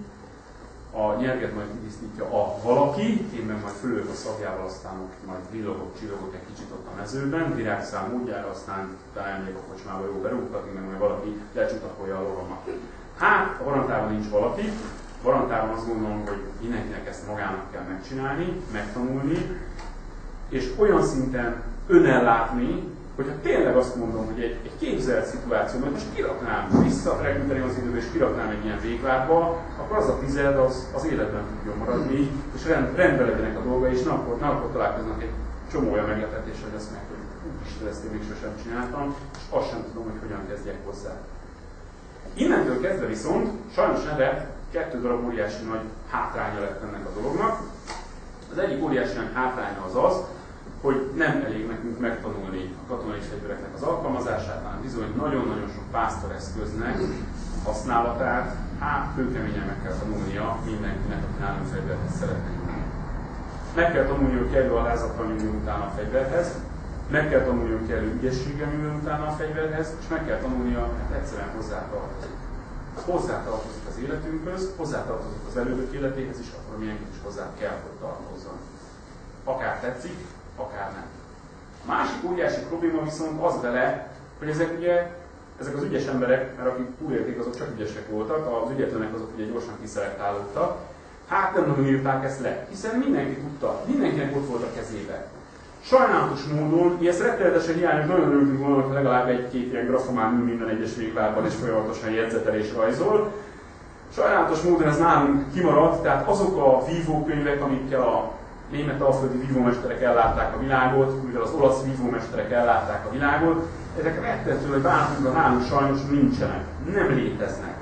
a nyerget majd tisztítja a valaki, én meg majd fölök a szabjával, aztán majd villogok, csillogok egy kicsit ott a mezőben, virágszám módjára, aztán elmegyek a kocsmába jó berúgtatni, meg majd valaki lecsutakolja a lovamat. Hát, a Varantában nincs valaki, Varantában azt gondolom, hogy mindenkinek ezt magának kell megcsinálni, megtanulni, és olyan szinten önellátni, hogyha tényleg azt mondom, hogy egy képzelt szituációban, most kiraknám visszarekülteni az időbe, és kiraknám egy ilyen végvárba, akkor az a tized az életben tudjon maradni, és rendben legyenek a dolgai, és ne akkor találkoznak egy csomó olyan meglepetés, hogy azt mondják, hogy úristen, ezt én még sosem csináltam, és azt sem tudom, hogy hogyan kezdjek hozzá. Innentől kezdve viszont sajnos erre 2 darab óriási nagy hátránya lett ennek a dolognak. Az egyik óriási nagy hátránya az, hogy nem elég nekünk megtanulni a katonai fegyvereknek az alkalmazását, hanem bizony nagyon-nagyon sok pásztoreszköznek használatát, kőkeményen meg kell tanulnia mindenkinek, aki nálunk fegyverhez szeretne nyúlni. Meg kell tanulni, hogy kellő alázattal nyúlni utána a fegyverhez, meg kell tanulni, hogy kellő ügyességgel nyúlni utána a fegyverhez, és meg kell tanulnia, mert egyszerűen hozzátartozik. Hozzátartozik az életünkhöz, hozzátartozik az elődök életéhez is, akkor milyenket is hozzá kell, hogy tartozzon. Akár tetszik, akár nem. A másik óriási probléma viszont az vele, hogy ezek az ügyes emberek, mert akik túlélték, azok csak ügyesek voltak, az ügyetlenek azok ugye gyorsan kiszelektálódtak, hát nem nagyon írták ezt le, hiszen mindenki tudta, mindenkinek ott volt a kezébe. Sajnálatos módon, mi ezt rettenetesen hiányos, nagyon örültünk volna, hogy legalább 1-2 ilyen grafomán ül minden egyes végvárban és folyamatosan jegyzetel és rajzol. Sajnálatos módon ez nálunk kimaradt, tehát azok a vívókönyvek, amikkel a német alföldi vívómesterek ellátták a világot, mivel az olasz vívómesterek ellátták a világot, ezek rettenetően bánatunkra nálunk sajnos nincsenek, nem léteznek.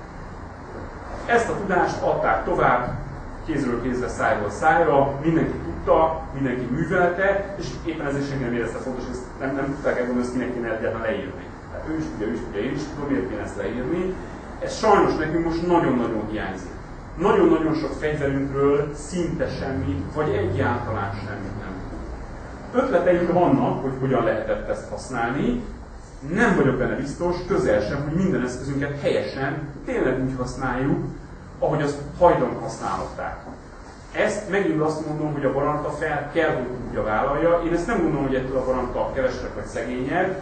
Ezt a tudást adták tovább, kézről kézre, szájról szájra, mindenki tudta, mindenki művelte, és éppen ezért senki nem érezte fontos, hogy ezt nem tudták elmondani, hogy ezt minek kéne egyáltalán leírni. Tehát ő is tudja, én is tudom, miért kéne ezt leírni. Ez sajnos nekünk most nagyon-nagyon hiányzik. Nagyon-nagyon sok fegyverünkről szinte semmit, vagy egyáltalán semmit nem tudunk. Ötleteink vannak, hogy hogyan lehetett ezt használni, nem vagyok benne biztos, közel sem, hogy minden eszközünket helyesen, tényleg úgy használjuk, ahogy azt hajdan használhatták. Ezt megint azt mondom, hogy a Varanta fel kell, hogy tudja vállalja. Én ezt nem gondolom, hogy ettől a Varanta kevesebb vagy szegényebb,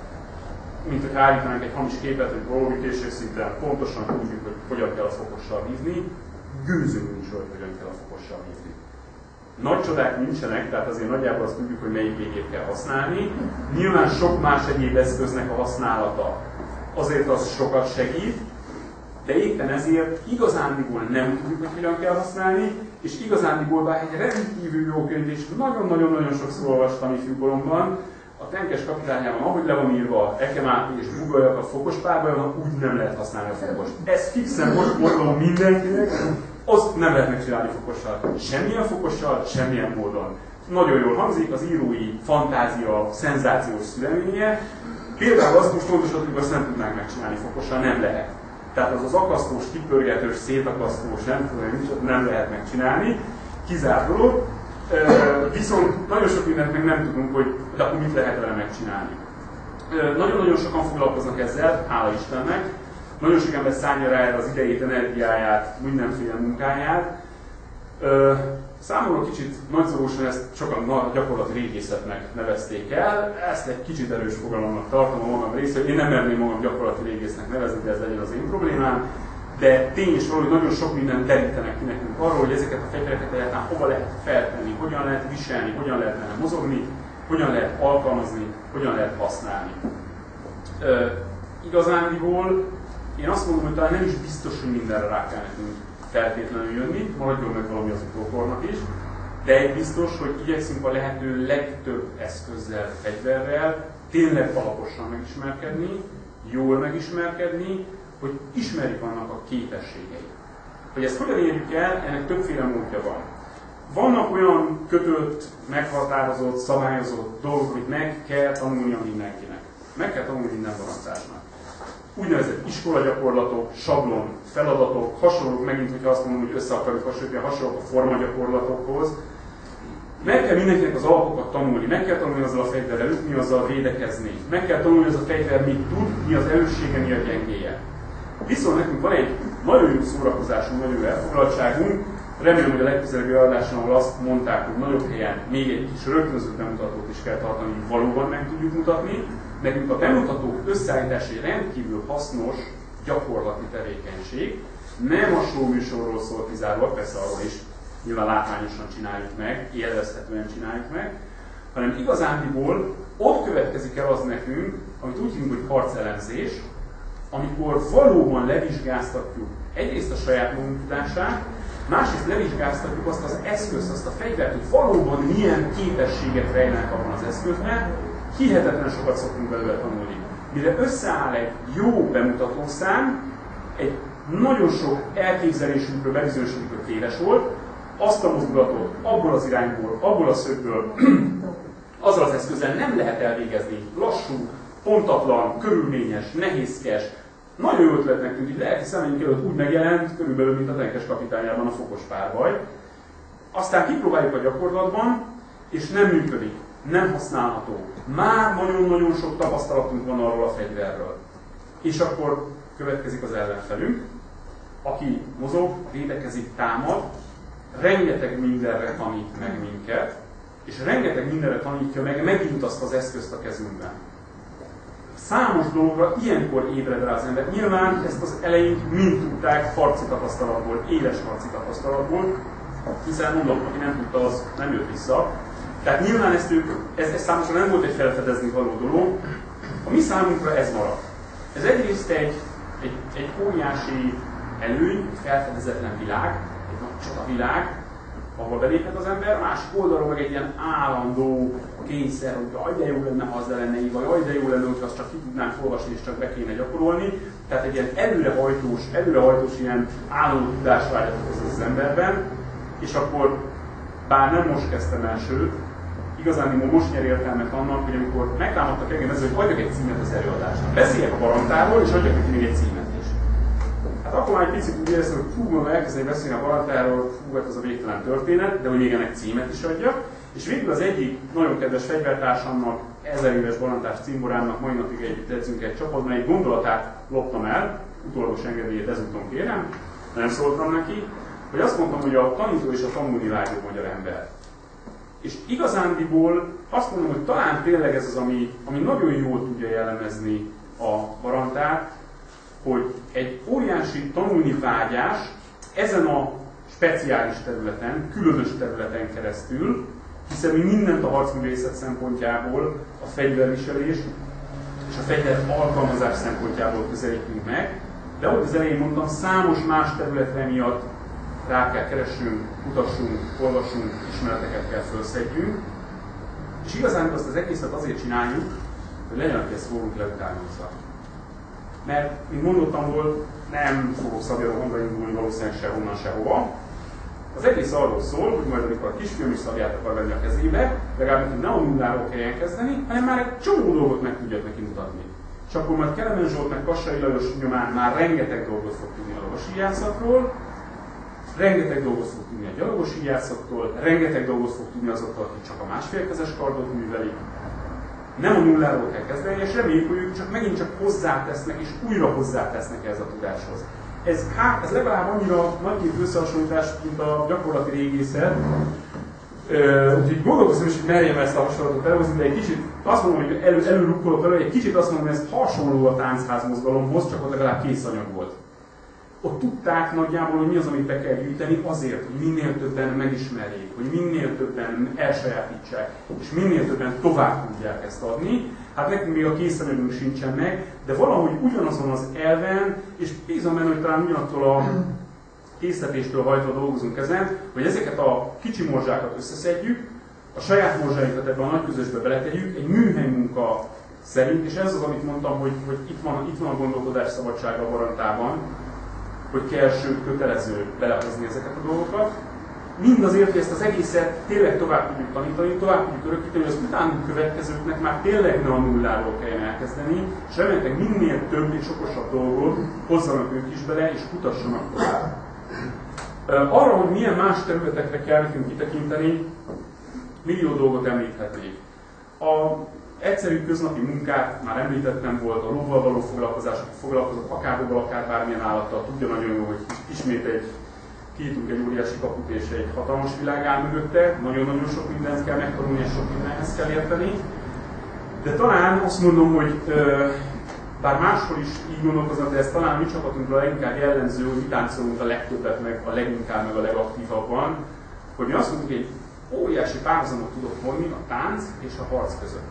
mint hogy állítanánk egy hamis képet, hogy valódi készségszinten pontosan tudjuk, hogy hogyan kell a fokossal hívni. Gőzünk nincs, hogy hogyan kell a fokossal hívni. Nagy csodák nincsenek, tehát azért nagyjából azt tudjuk, hogy melyik végét kell használni. Nyilván sok más egyéb eszköznek a használata azért az sokat segít, de éppen ezért igazándiból nem tudjuk, hogy hogyan kell használni, és igazándiból bár egy rendkívül jó könyv, és nagyon-nagyon sokszor olvastam ifjúkoromban, a Tenkes kapitányában, ahogy le van írva Ekemáti és Bugaljak a fokos párbajban, úgy nem lehet használni a fokost. Ez fixen most mondom mindenkinek, azt nem lehet megcsinálni fokossal. Semmilyen fokossal, semmilyen módon. Nagyon jól hangzik, az írói fantázia, szenzációs szüleménye. Például azt most pontosan, hogy azt nem tudnánk megcsinálni fokossal, nem lehet. Tehát az akasztós, kipörgetős, szétakasztós, nem lehet megcsinálni, kizárt dolog. Viszont nagyon sok mindent meg nem tudunk, hogy de akkor mit lehet vele megcsinálni. Nagyon-nagyon sokan foglalkoznak ezzel, hála Istennek. Nagyon sok ember szánja rá az idejét, energiáját, mindenféle munkáját. Számomra kicsit nagyzósan ezt sokan gyakorlati régészetnek nevezték el, ezt egy kicsit erős fogalomnak tartom a magam részéről, én nem merném magam gyakorlati régésznek nevezni, de ez legyen az én problémám, de tény is valami nagyon sok mindent derítenek ki nekünk arról, hogy ezeket a fegyvereket egyáltalán hova lehet feltenni, hogyan lehet viselni, hogyan lehet benne mozogni, hogyan lehet alkalmazni, hogyan lehet használni. Igazándiból én azt mondom, hogy talán nem is biztos, hogy mindenre rá kell nekünk feltétlenül jönni, maradjon meg valami az utókornak is, de egy biztos, hogy igyekszünk a lehető legtöbb eszközzel, fegyverrel tényleg alaposan megismerkedni, jól megismerkedni, hogy ismerjük annak a képességeit. Hogy ezt hogyan érjük el, ennek többféle módja van. Vannak olyan kötött, meghatározott, szabályozott dolgok, amit meg kell tanulnia mindenkinek. Meg kell tanulni minden barantásnak. Úgynevezett iskolagyakorlatok, sablon, feladatok, hasonlók, megint, hogyha azt mondom, hogy össze akarjuk hasonlítani, hasonlók a formagyakorlatokhoz. Meg kell mindenkinek az alapokat tanulni, meg kell tanulni azzal a fegyverrel ütni, azzal védekezni. Meg kell tanulni, hogy az a fegyver mit tud, mi az erőssége, mi a gyengéje. Viszont nekünk van egy nagyon jó szórakozásunk, nagyon jó elfoglaltságunk. Remélem, hogy a legközelebbi adáson, ahol azt mondták, hogy nagyobb helyen még egy kis rögtönző bemutatót is kell tartani, hogy valóban meg tudjuk mutatni. Nekünk a bemutatók összeállítása egy rendkívül hasznos gyakorlati tevékenység. Nem a show műsorról szól kizárólag, persze arról is nyilván látványosan csináljuk meg, élvezhetően csináljuk meg, hanem igazándiból ott következik el az nekünk, amit úgy hívunk, hogy harcelemzés, amikor valóban levizsgáztatjuk egyrészt a saját magunk tudását, másrészt levizsgáztatjuk azt az eszközt, azt a fegyvert, hogy valóban milyen képességek rejlenek abban az eszközben, hihetetlen sokat szoktunk belőle tanulni. Mire összeáll egy jó bemutatószám, egy nagyon sok elképzelésünkről bebizonyosodik, hogy téves volt, azt a mozdulatot abból az irányból, abból a szögből, azzal az eszközzel nem lehet elvégezni. Lassú, pontatlan, körülményes, nehézkes, nagyon jó ötletnek tűnt, hogy lelki szemeink előtt úgy megjelent, körülbelül, mint a Tenkes kapitányában a fokos párbaj. Aztán kipróbáljuk a gyakorlatban, és nem működik, nem használható. Már nagyon-nagyon sok tapasztalatunk van arról a fegyverről. És akkor következik az ellenfelünk, aki mozog, védekezik, támad, rengeteg mindenre tanít meg minket, és rengeteg mindenre tanítja meg megint azt az eszközt a kezünkben. Számos dologra ilyenkor ébred rá az ember. Nyilván ezt az eleink mind tudták harci tapasztalatból, éles harci tapasztalatból, hiszen mondom, aki nem tudta, az nem jött vissza. Tehát nyilván ez számosra nem volt egy felfedezni való dolog. A mi számunkra ez maradt. Ez egyrészt egy óriási előny, egy felfedezetlen világ, egy nagy csatavilág, ahol beléphet az ember, másik oldalról meg egy ilyen állandó kényszer, hogy jaj, de jó lenne, ha az lenne így, vagy jaj, de jó lenne, hogy azt csak ki tudnánk olvasni, és csak be kéne gyakorolni. Tehát egy ilyen előrehajtós ilyen állandó tudásvágyat okoz az emberben, és akkor, bár nem most kezdtem el, sőt, igazán most nyer értelmet annak, hogy amikor megtámadtak engem ezzel, hogy adjak egy címet az előadásnak. Beszéljek a barantáról, és adjak neki még egy címet is. Hát akkor már egy picit úgy éreztem, hogy fú, elkezdeni beszélni a barantáról, fú, hát az a végtelen történet, de hogy még ennek címet is adjak. És végül az egyik nagyon kedves fegyvertársamnak, 1000 éves barantás cimborámnak, mai napig együtt edzünk egy csapatban, egy gondolatát loptam el, utólagos engedélyét ezúton kérem, nem szóltam neki, hogy azt mondtam, hogy a tanító és a tanulni vágyó magyar ember. És igazándiból azt mondom, hogy talán tényleg ez az, ami nagyon jól tudja jellemezni a barantát, hogy egy óriási tanulni vágyás ezen a speciális területen, különös területen keresztül, hiszen mi mindent a harcművészet szempontjából, a fegyverviselés és a fegyver alkalmazás szempontjából közelítünk meg, de ahogy az elején mondtam, számos más területre miatt rá kell keressünk, kutassunk, olvassunk, ismereteket kell felszedjünk, és igazán azt az egészet azért csináljuk, hogy legyen, aki ezt fogunk leutánozza. Mert, mint mondottam volt, nem fogok szabjarohonra indulni valószínűleg sehonnan sehova. Az egész arról szól, hogy majd amikor a kisfiam is szabját akar venni a kezébe, legalább neki nem a nulláról kelljen kezdeni, hanem már egy csomó dolgot meg tudjak neki mutatni. És akkor majd Kelemen Zsolt meg Kassai Lajos nyomán már rengeteg dolgot fog tudni a lovasíjászatról, rengeteg dolgot fog tudni a gyalogosíjászattól, rengeteg dolgot fog tudni azoktól, akik csak a másfélkezes kardot művelik. Nem a nulláról kell kezdeni, és reméljük, hogy ők megint csak hozzátesznek, és újra hozzátesznek ehhez a tudáshoz. ez legalább annyira nagyképű összehasonlítás, mint a gyakorlati régészet. Úgyhogy gondolkozom is, hogy merjem ezt a hasonlatot elhozni, de egy kicsit azt mondom, hogy előrukkolok elő, egy kicsit azt mondom, hogy ez hasonló a táncház mozgalomhoz, csak ott legalább készanyag volt. Ott tudták nagyjából, hogy mi az, amit be kell gyűjteni azért, hogy minél többen megismerjék, hogy minél többen elsajátítsák, és minél többen tovább tudják ezt adni. Hát nekünk még a készanyagunk sincsen meg, de valahogy ugyanazon az elven, és bízom benne, hogy talán ugyanattól a készletéstől hajtva dolgozunk ezen, hogy ezeket a kicsi morzsákat összeszedjük, a saját morzsáinkat ebben a nagy közösbe beletegyük, egy műhely munka szerint, és ez az, amit mondtam, hogy itt van a gondolkodás szabadsága a Barantában, hogy kell, sőt kötelező belehozni ezeket a dolgokat. Mindazért, hogy ezt az egészet tényleg tovább tudjuk tanítani, tovább tudjuk örökíteni, hogy az utánunk következőknek már tényleg ne a nulláról kelljen elkezdeni, és remélhetőleg minél több és okosabb dolgot hozzanak ők is bele, és kutassanak tovább. Arra, hogy milyen más területekre kell nekünk kitekinteni, millió dolgot említhetnék. A egyszerű köznapi munkát már említettem, volt a lóval való foglalkozás, aki foglalkozott akár lóval, akár bármilyen állattal, tudja nagyon jó, hogy ismét kiítunk egy óriási kaput és egy hatalmas világ áll mögötte, nagyon-nagyon sok mindent kell megtanulni és sok mindenhez kell érteni. De talán azt mondom, hogy bár máshol is így gondolkoznak, de ez talán a mi csapatunkra leginkább jellemző, hogy mi táncolunk a legtöbbet, meg a leginkább, meg a legaktívabban, hogy mi azt mondjuk, hogy egy óriási párhuzamot tudok vonni a tánc és a harc között.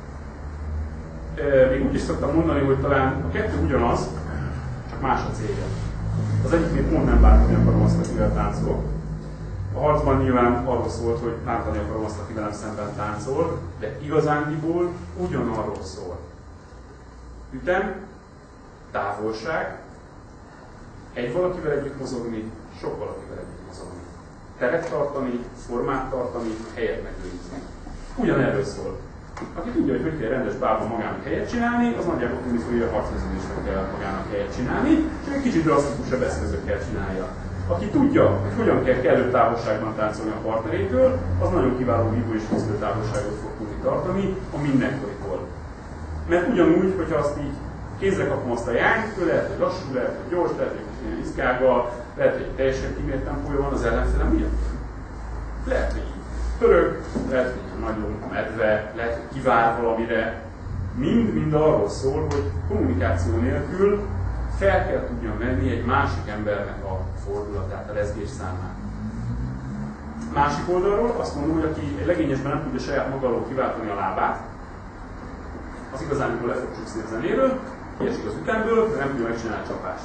Még úgy is szoktam mondani, hogy talán a kettő ugyanaz, csak más a célja. Az egyik még pont nem bántani akarom azt, akivel táncolok. A harcban nyilván arról szólt, hogy bántani akarom azt, aki velem szemben táncol, de igazándiból ugyanarról szól. Ütem, távolság, egy valakivel együtt mozogni, sok valakivel együtt mozogni. Teret tartani, formát tartani, helyet megőrizni. Ugyanerről szól. Aki tudja, hogy kell rendes bálban magának helyet csinálni, az nagyjából tudni, hogy a harcveződésnek kell magának helyet csinálni, csak egy kicsit drasztikusabb eszközökkel csinálja. Aki tudja, hogy hogyan kell kellő távolságban táncolni a partnerétől, az nagyon kiváló vívó és húzó távolságot fog tudni tartani a mindenkoritól. Mert ugyanúgy, hogyha azt így kézre kapom azt a jányt, lehet, hogy lassú, lehet, hogy gyors, lehet, hogy izgággal, lehet, hogy teljesen kimért tempója van az ellenfelem, ugyan? Lehet, hogy pörög, lehet, hogy nagyon medve, lehet, hogy kivár valamire. Mind arról szól, hogy kommunikáció nélkül fel kell tudjon venni egy másik embernek a fordulatát, a rezgés számát. Másik oldalról azt mondom, hogy aki egy legényesben nem tudja saját maga alól kiváltani a lábát, az igazánból le fog csúszni a zenéről, kiesik az ütemből, de nem tudja megcsinálni a csapást.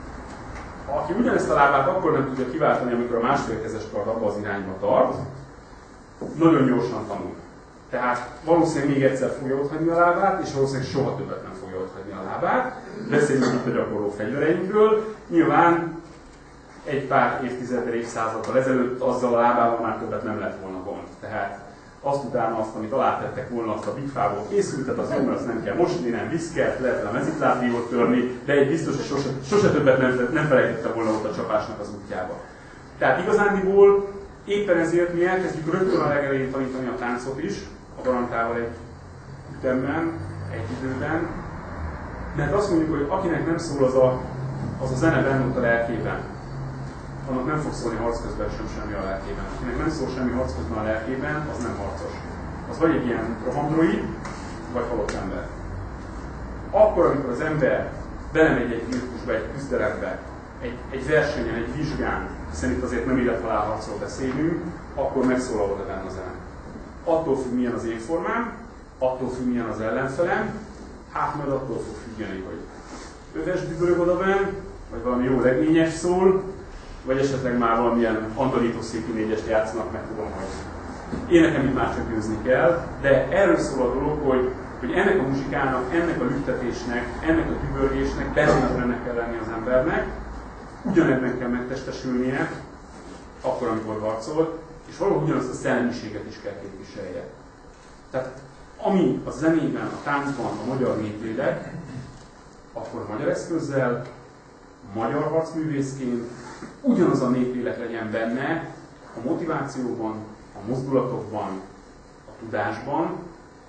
Aki ugyanezt a lábát akkor nem tudja kiváltani, amikor a másfélkezes kard abba az irányba tart, nagyon gyorsan tanul. Tehát valószínűleg még egyszer fogja otthagyni a lábát, és valószínűleg soha többet nem fogja otthagyni a lábát. Beszéljünk itt a gyakorló fegyvereinkről. Nyilván egy pár évtizeddel, évszázaddal ezelőtt azzal a lábával már többet nem lett volna gond. Tehát azt utána azt, amit alátettek volna, azt a bigfából készültet, az jó, mert azt nem kell mosni, nem viszkelt, lehet a mezitlábbiót törni, de egy biztos, hogy sose többet nem felejtette volna ott a csapásnak az útjába. Tehát igazándiból éppen ezért mi elkezdjük rögtön a legelején tanítani a táncot is, a Barantával egy ütemben, egy időben, mert azt mondjuk, hogy akinek nem szól az a zene benne ott a lelkében, annak nem fog szólni harc közben sem semmi a lelkében. Akinek nem szól semmi harc közben a lelkében, az nem harcos. Az vagy egy ilyen rohamdroid, vagy halott ember. Akkor, amikor az ember belemegy egy virtusba, egy küzdelembe, egy versenyen, egy vizsgán, hiszen itt azért nem élethalálharcról beszélünk, akkor megszólal oda benne a zene. Attól függ, milyen az én formám, attól függ, milyen az ellenfelem, hát majd attól fog függeni, hogy öves dübörög oda benn, vagy valami jó legényes szól, vagy esetleg már valamilyen Andalító széki négyest játszanak, meg tudom, hogy én nekem itt már csak győzni kell, de erről szól a dolog, hogy ennek a muzsikának, ennek a lüktetésnek, ennek a dübörgésnek benne kell lenni az embernek, ugyanebben kell megtestesülnie, akkor, amikor harcol, és valahogy ugyanazt a szellemiséget is kell képviselje. Tehát ami a zenében, a táncban a magyar néplélek, akkor a magyar eszközzel, magyar harcművészként ugyanaz a néplélek legyen benne a motivációban, a mozdulatokban, a tudásban,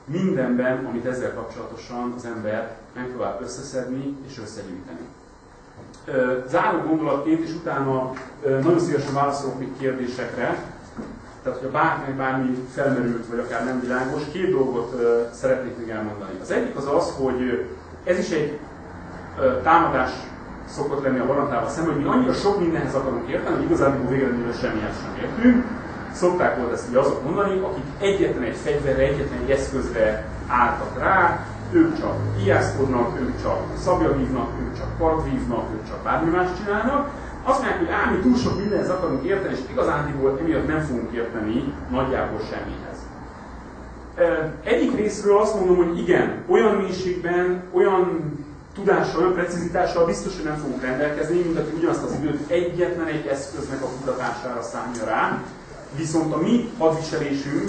mindenben, amit ezzel kapcsolatosan az ember megpróbál összeszedni és összegyűjteni. Záró gondolatként, és utána nagyon szívesen válaszolok még kérdésekre, tehát hogyha bárkinek bármi felmerült, vagy akár nem világos, két dolgot szeretnék még elmondani. Az egyik az az, hogy ez is egy támadás szokott lenni a Varantával szemben, hogy mi annyira sok mindenhez akarunk érteni, hogy igazából végeredményben semmihez sem értünk. Szokták volt ezt azok mondani, akik egyetlen egy fegyverre, egyetlen egy eszközre álltak rá, ők csak ijászkodnak, ők csak szabjavívnak, ők csak kardvívnak, ők csak bármi más csinálnak. Azt mondják, hogy mi túl sok mindenhez akarunk érteni, és igazándiból emiatt nem fogunk érteni nagyjából semmihez. Egyik részről azt mondom, hogy igen, olyan mélységben, olyan tudással, olyan precizitással biztos, hogy nem fogunk rendelkezni, mint aki ugyanazt az időt egyetlen egy eszköznek a kutatására szánja rá, viszont a mi hadviselésünk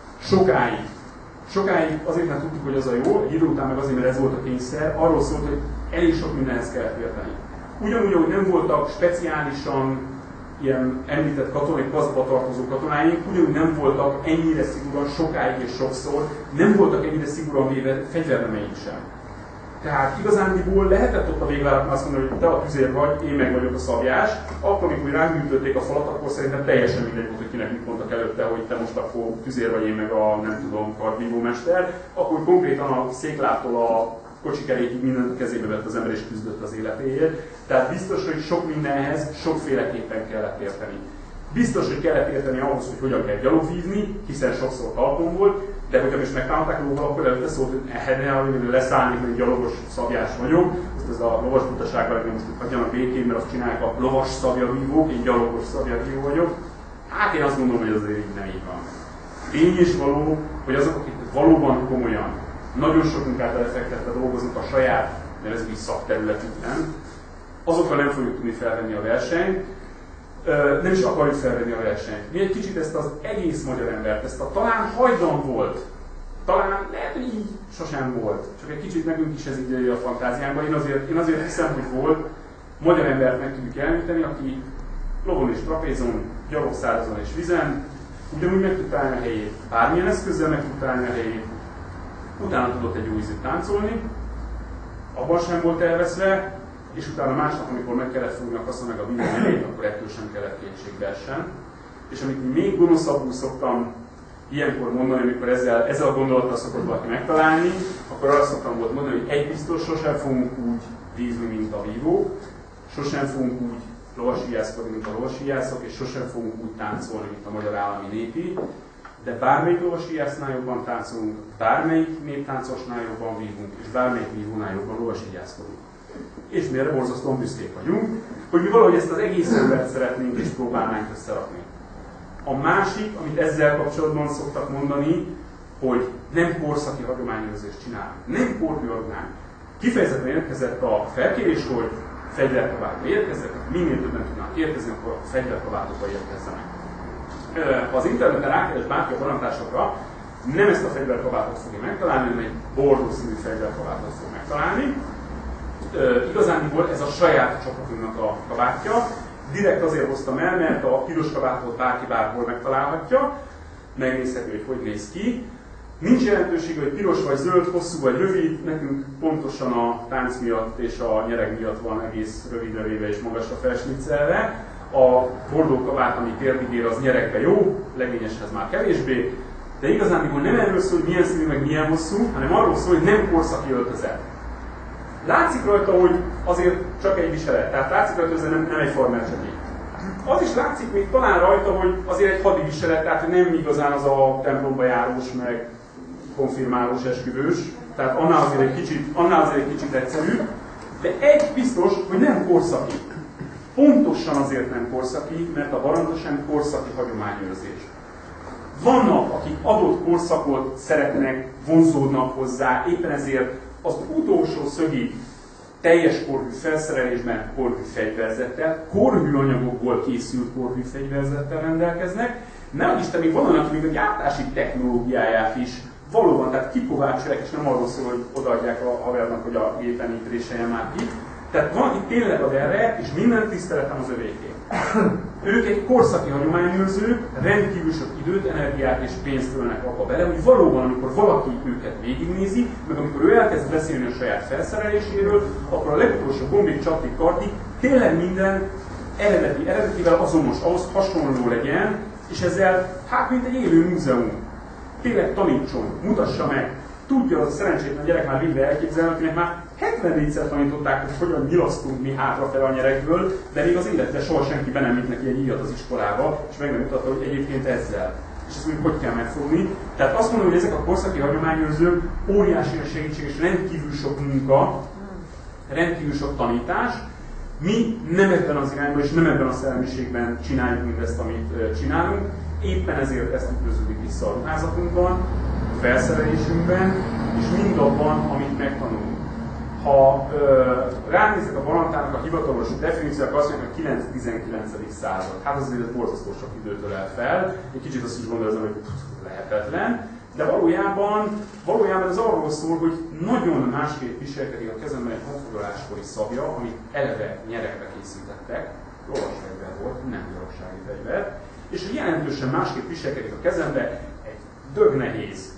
sokáig azért nem tudtuk, hogy az a jó, egy idő után meg azért, mert ez volt a kényszer, arról szólt, hogy elég sok mindenhez kellett érteni. Ugyanúgy, ahogy nem voltak speciálisan ilyen említett katonai pasztba tartozó katonáink, ugyanúgy nem voltak ennyire szigorúan sokáig és sokszor, nem voltak ennyire szigorúan véve fegyvernemeink sem. Tehát igazándiból lehetett ott a végváratban azt mondani, hogy te a tüzér vagy, én meg vagyok a szabjás. Akkor, amikor ránk gyűjtötték a falat, akkor szerintem teljesen mindegy volt, hogy kinek mit mondtak előtte, hogy te most akkor tüzér vagy, én meg a nem tudom, kardvívómester. Akkor konkrétan a széklától a kocsikerékig mindent a kezébe vett az ember és küzdött az életéért. Tehát biztos, hogy sok mindenhez sokféleképpen kellett érteni. Biztos, hogy kellett érteni ahhoz, hogy hogyan kell gyalogvívni, hiszen sokszor talpon volt, de hogyha most megtámadták lóval, akkor előtte szólt, hogy leszállnék, hogy gyalogos szabjás vagyok. Azt ez a lovas butaságban, hogy most adjanak békén, mert azt csinálják a lovas szabjavívók, én gyalogos szabjavívó vagyok. Hát én azt gondolom, hogy ez azért nem így van. Tény is való, hogy azok, akik valóban komolyan, nagyon sok munkát elfektetve dolgoznak a saját, nevezzük így szakterületükben, azokkal nem fogjuk tudni felvenni a versenyt, nem is akarjuk felvenni a versenyt. Mi egy kicsit ezt az egész magyar embert, ezt a talán hajdan volt, talán lehet, hogy így sosem volt, csak egy kicsit nekünk is ez így jön a fantáziánkba. Én azért hiszem, hogy volt magyar embert meg tudjuk elmíteni, aki lovon és trapézon, gyalogszárazon és vizen, ugyanúgy meg tudta állni a helyét, bármilyen eszközzel meg tudta állni a helyét, utána tudott egy új ízűt táncolni, abban sem volt elveszve, és utána másnap, amikor meg kellett fogni a kasza meg a minden elét, akkor ettől sem kellett kétségbeessen. És amit még gonoszabbul szoktam ilyenkor mondani, amikor ezzel a gondolattal szokott valaki megtalálni, akkor arra szoktam volt mondani, hogy egy biztos, sosem fogunk úgy vízni, mint a vívók, sosem fogunk úgy lovasíjászkodni, mint a lovasíjászok, és sosem fogunk úgy táncolni, mint a magyar állami népi, de bármelyik lovasíjásznál jobban táncolunk, bármelyik néptáncosnál jobban vívunk, és bármelyik vívónál jobban lovasíjászkodunk. És mi erre borzasztóan büszkék vagyunk, hogy mi valahogy ezt az egész embert szeretnénk és próbálnánk összerakni. A másik, amit ezzel kapcsolatban szoktak mondani, hogy nem korszaki hagyományőrzést csinálunk, nem korműorgnánk. Kifejezetten érkezett a felkérés, hogy fegyverkabátba érkezzenek, minél többen tudnak érkezni, akkor a fegyverkabátokba érkezzenek. Ha az interneten rákeres bárki a barantásokra, nem ezt a fegyverkabátot fogja megtalálni, hanem egy borró színű fegyverkabátot fog megtalálni. Igazániból ez a saját csapatunknak a kabátja. Direkt azért hoztam el, mert a piros kabátot bárki bárhol megtalálhatja, megnézheti, hogy néz ki. Nincs jelentősége, hogy piros vagy zöld, hosszú vagy rövid, nekünk pontosan a tánc miatt és a nyereg miatt van egész rövidre véve és magasra felsniccelve. A bordó kabát, ami térdig ér, az nyeregbe jó, legényeshez már kevésbé, de igazániból nem erről szól, hogy milyen színű meg milyen hosszú, hanem arról szól, hogy nem korszaki öltözet. Látszik rajta, hogy azért csak egy viselet, tehát látszik rajta, hogy ez nem egy farmercsekély. Az is látszik még talán rajta, hogy azért egy hadi viselet, tehát hogy nem igazán az a templomba járós, meg konfirmálós esküvős, tehát annál azért egy kicsit egyszerű, de egy biztos, hogy nem korszaki. Pontosan azért nem korszaki, mert a baranta sem korszaki hagyományőrzés. Vannak, akik adott korszakot szeretnek, vonzódnak hozzá, éppen ezért az utolsó szögig teljes korhű felszerelésben, korhű fegyverzettel, korhű anyagokból készült korhű fegyverzettel rendelkeznek. Nehogy Isten, még van annak, még a gyártási technológiáját is valóban, tehát kikovácsolják, és nem arról szól, hogy odaadják a havernak, hogy a gépen itt réseljen már ki. Tehát van, aki tényleg ad erre, és minden tiszteletem az övéké. Ők egy korszaki hagyományőrzők, rendkívül sok időt, energiát és pénzt ölnek abba bele, hogy valóban, amikor valaki őket végignézi, meg amikor ő elkezd beszélni a saját felszereléséről, akkor a legutolsó gombig, csattig, kartig tényleg minden eredetivel azonos, ahhoz hasonló legyen, és ezzel, hát mint egy élő múzeum. Tényleg tanítson, mutassa meg. Tudja az a szerencsétlen gyerek már végre elképzelni, akinek már 74-szer tanították, hogy hogyan nyilasztunk mi hátrafele a nyerekből, de még az életben soha senki be nem vitt neki egy íjat az iskolába, és meg nem mutatta, hogy egyébként ezzel. És ezt mondjuk hogy kell megfogni. Tehát azt mondom, hogy ezek a korszaki hagyományőrzők óriási segítség és rendkívül sok munka, rendkívül sok tanítás. Mi nem ebben az irányban és nem ebben a szellemiségben csináljuk mindezt, amit csinálunk. Éppen ezért ezt üdvözölik vissza a ruházatunkban, a felszerelésünkben, és mindabban, amit megtanulunk. Ha ránézek a barantának a hivatalos definíciók, azt mondják, hogy 9-19. század. Hát az azért borzasztó sok időt ölel fel, egy kicsit azt is gondolom, hogy lehetetlen, de valójában ez arról szól, hogy nagyon másképp viselkedik a kezemben egy honfoglaláskori szabja, amit eleve nyerekbe készítettek, lovasfegyver volt, nem gyalogsági fegyver, és jelentősen másképp viselkedik a kezembe egy dögnehéz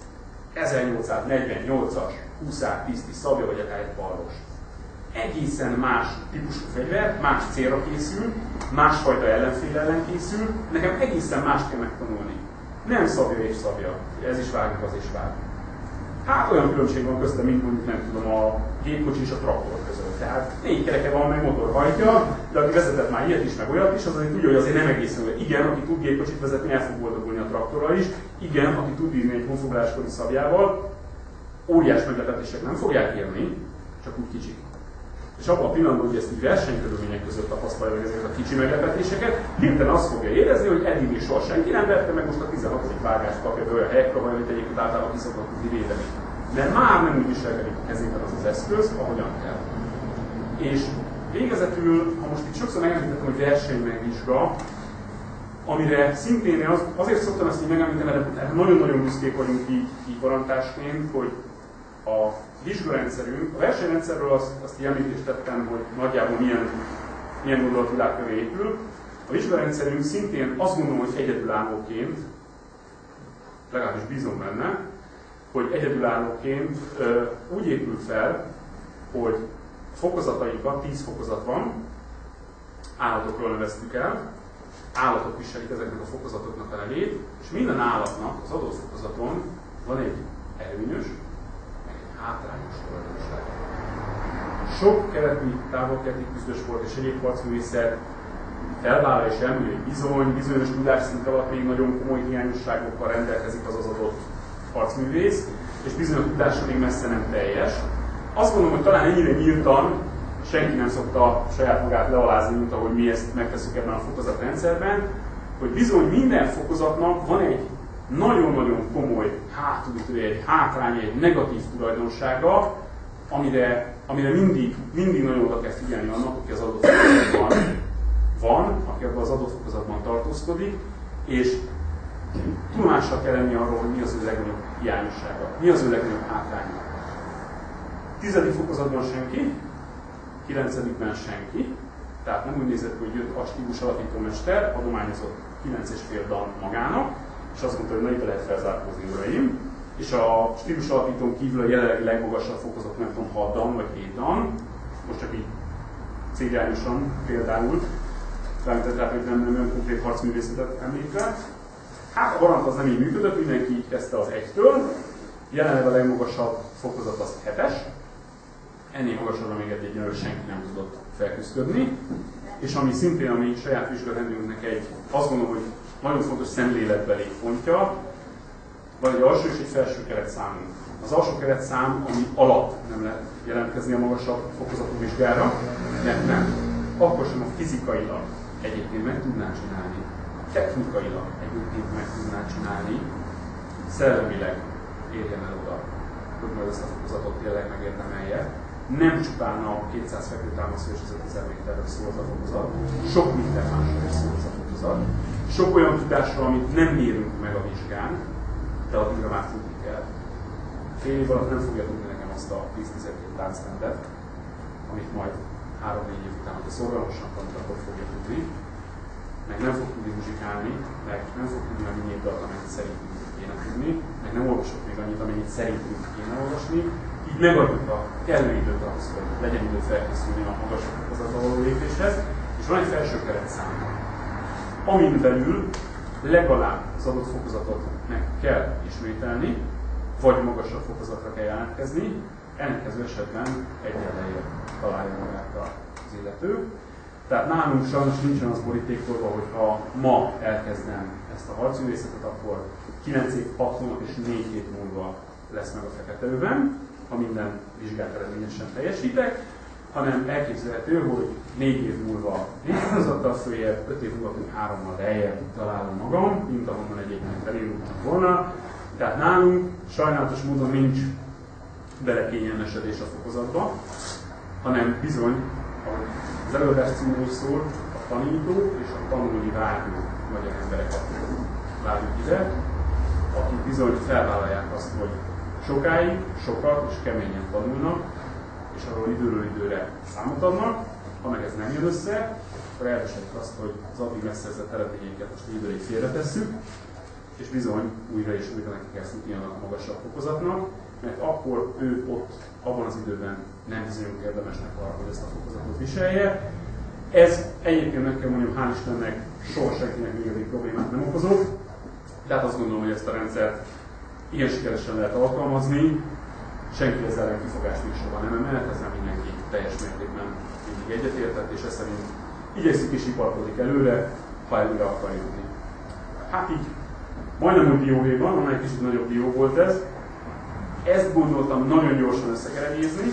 1848-as húszár-tiszti szabja, vagy akár egy ballos. Egészen más típusú fegyver, más célra készül, másfajta ellenfél ellen készül, nekem egészen mást kell megtanulni. Nem szabja és szabja, ez is vágjuk, az is vágjuk. Hát olyan különbség van köztem, mint mondjuk nem tudom a gépkocsi és a traktor között. Tehát 4 kereke van, meg motor hajtja, de aki vezetett már ilyet is, meg olyat is, az azért tudja, hogy azért nem egészen olyan. Igen, aki tud gépkocsit vezetni, el fog boldogulni a traktorral is. Igen, aki tud írni egy honfoglaláskori szabjával, óriás meglepetések nem fogják érni, csak úgy kicsik. És abban a pillanatban, hogy ezt így versenykörülmények között tapasztalja meg ezeket a kicsi meglepetéseket, hirtelen azt fogja érezni, hogy eddig még soha senki nem verte meg, most a 16. vágást kapja be olyan helyekre, amit egyébként általában ki szokott tudni védeni. De már nem úgy viselkedik a kezében az az eszköz, ahogyan kell. És végezetül, ha most itt sokszor megemlítettem, hogy versenymegvizsga, amire szintén azért szoktam ezt így megemlíteni, mert nagyon-nagyon büszkék vagyunk így varantásként, hogy a vizsgarendszerünk, a versenyrendszerről azt így említést tettem, hogy nagyjából milyen gondolatvilág köré épül. A vizsgarendszerünk szintén azt gondolom, hogy egyedülállóként, legalábbis bízom benne, hogy egyedülállóként úgy épül fel, hogy fokozataikat, 10 fokozat van, állatokról neveztük el, állatok viselik ezeknek a fokozatoknak a nevét, és minden állatnak az adott fokozaton van egy előnyös, meg egy hátrányos tulajdonság. Sok keleti, távol-keleti küzdősport és egyéb harcművészet felvállal és elmondja, hogy bizonyos tudásszint alatt még nagyon komoly hiányosságokkal rendelkezik az adott harcművész, és bizonyos tudása még messze nem teljes. Azt gondolom, hogy talán ennyire nyíltan senki nem szokta saját magát lealázni, mint ahogy mi ezt megtesszük ebben a fokozatrendszerben, hogy bizony minden fokozatnak van egy nagyon-nagyon komoly hátulütője, egy hátránya, egy negatív tulajdonsága, amire mindig nagyon oda kell figyelni annak, aki az adott fokozatban van, aki abban az adott fokozatban tartózkodik, és tudomással kell lenni arról, hogy mi az ő legnagyobb hiányossága, mi az ő legnagyobb hátránya. 10. fokozatban senki, 9-ben senki, tehát nem úgy nézett, hogy jött a stílus alapítómester, adományozott 9,5 dan magának, és azt mondta, hogy na itt lehet felzárkózni, uraim, és a stílus alapítón kívül a jelenlegi legmagasabb fokozat, nem tudom, 6 dan vagy 7 dan, most csak így cégrányosan például, felmentett rá, hogy nem konkrét harcművészetet említve. Hát a varant az nem így működött, mindenki így kezdte az 1-től, jelenleg a legmagasabb fokozat az 7-es, ennél magasabbra még egyelőre senki nem tudott felküszködni, és ami szintén a mi saját vizsgarendünknek egy, azt gondolom, hogy nagyon fontos szemléletbeli pontja, van egy alsó és egy felső keretszámunk. Az alsó keretszám, ami alatt nem lehet jelentkezni a magasabb fokozatú vizsgára, nem. Akkor sem a fizikailag egyébként meg tudná csinálni, technikailag egyébként meg tudná csinálni, szellemileg érjen el oda, hogy majd ezt a fokozatot tényleg megérdemelje. Nem csupán a 200 fekvőtámaszról és az 5000 méterről szól az a fokozat, sok minden másról is szól az a fokozat. Sok olyan tudásról, amit nem mérünk meg a vizsgán, de addigra már tudni kell. Fél év alatt nem fogja tudni nekem azt a 10-12 táncrendet, amit majd 3-4 év után, hogyha szorgalmasan tanít, akkor fogja tudni. meg nem fog tudni muzsikálni, meg nem fog tudni annyi dalt, amennyit szerintünk kéne tudni, meg nem olvasok még annyit, amennyit szerintünk kéne olvasni, így megadjuk a kellő időt ahhoz, hogy legyen idő felkészülni a magasabb fokozatba való lépéshez, és van egy felső keretszám, amin belül legalább az adott fokozatot meg kell ismételni, vagy magasabb fokozatra kell jelentkezni, ellenkező esetben egyenlejjel találja magát az illető. Tehát nálunk sajnos nincsen az borítékolva, hogy ha ma elkezdem ezt a harcművészetet, akkor 9 év, 6 hónap és 4 hét múlva lesz meg a fekete övem, ha minden vizsgát eredményesen teljesítek, hanem elképzelhető, hogy 4 év múlva 4 fokozattal följebb, 5 év múlva 3-mal lejjebb találom magam, mint ahonnan egyébként elindultam volna. Tehát nálunk sajnálatos módon nincs belekényelmesedés a fokozatba, hanem bizony, ahogy az előadás címén is szól, a tanító és a tanulni vágyó magyar embereket várjuk ide, akik bizony felvállalják azt, hogy sokáig, sokat és keményen tanulnak, és arról időről időre számot adnak. Ha meg ez nem jön össze, akkor elviseljük azt, hogy az addig megszerzett eredményeket most időig félretesszük, és bizony újra és újra neki kell futni annak a magasabb fokozatnak, mert akkor ő ott, abban az időben nem bizonyult érdemesnek arra, hogy ezt a fokozatot viselje. Ez egyébként meg kell mondjam, hál' Istennek soha senkinek még problémát nem okozott, tehát azt gondolom, hogy ezt a rendszert ilyen sikeresen lehet alkalmazni, senki ezzel ellen kifogást még soha nem emelt, ezzel mindenki teljes mértékben mindig egyetértett, és ez szerint igyekszik és iparkodik előre, ha előre akar jutni. Hát így, majdnem úgy dióhéjban, annál egy kicsit nagyobb dió volt ez. Ezt gondoltam nagyon gyorsan összekeregézni.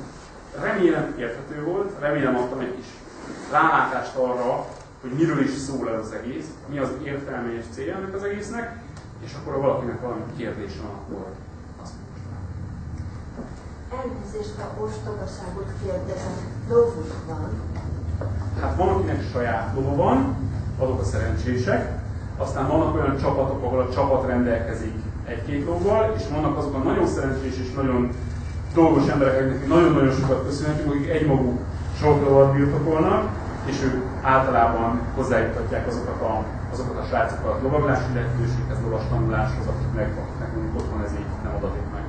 Remélem érthető volt, remélem adtam egy kis rálátást arra, hogy miről is szól ez az egész, mi az értelme és célja ennek az egésznek, és akkor ha valakinek valami kérdés van, akkor azt mondom. Elnézést, ha ostobaságot kérdezem, lovuk van? Hát van, akinek saját lova van, azok a szerencsések, aztán vannak olyan csapatok, ahol a csapat rendelkezik egy-két lóval, és vannak azok a nagyon szerencsés és nagyon dolgos emberek, akiknek nagyon-nagyon sokat köszönhetünk, akik egymaguk sok lovat birtokolnak, és ők általában hozzájutatják azokat a srácokat lovaglási lehetőséghez, lovas tanuláshoz, akiknek mondjuk otthon ez így nem adatik meg.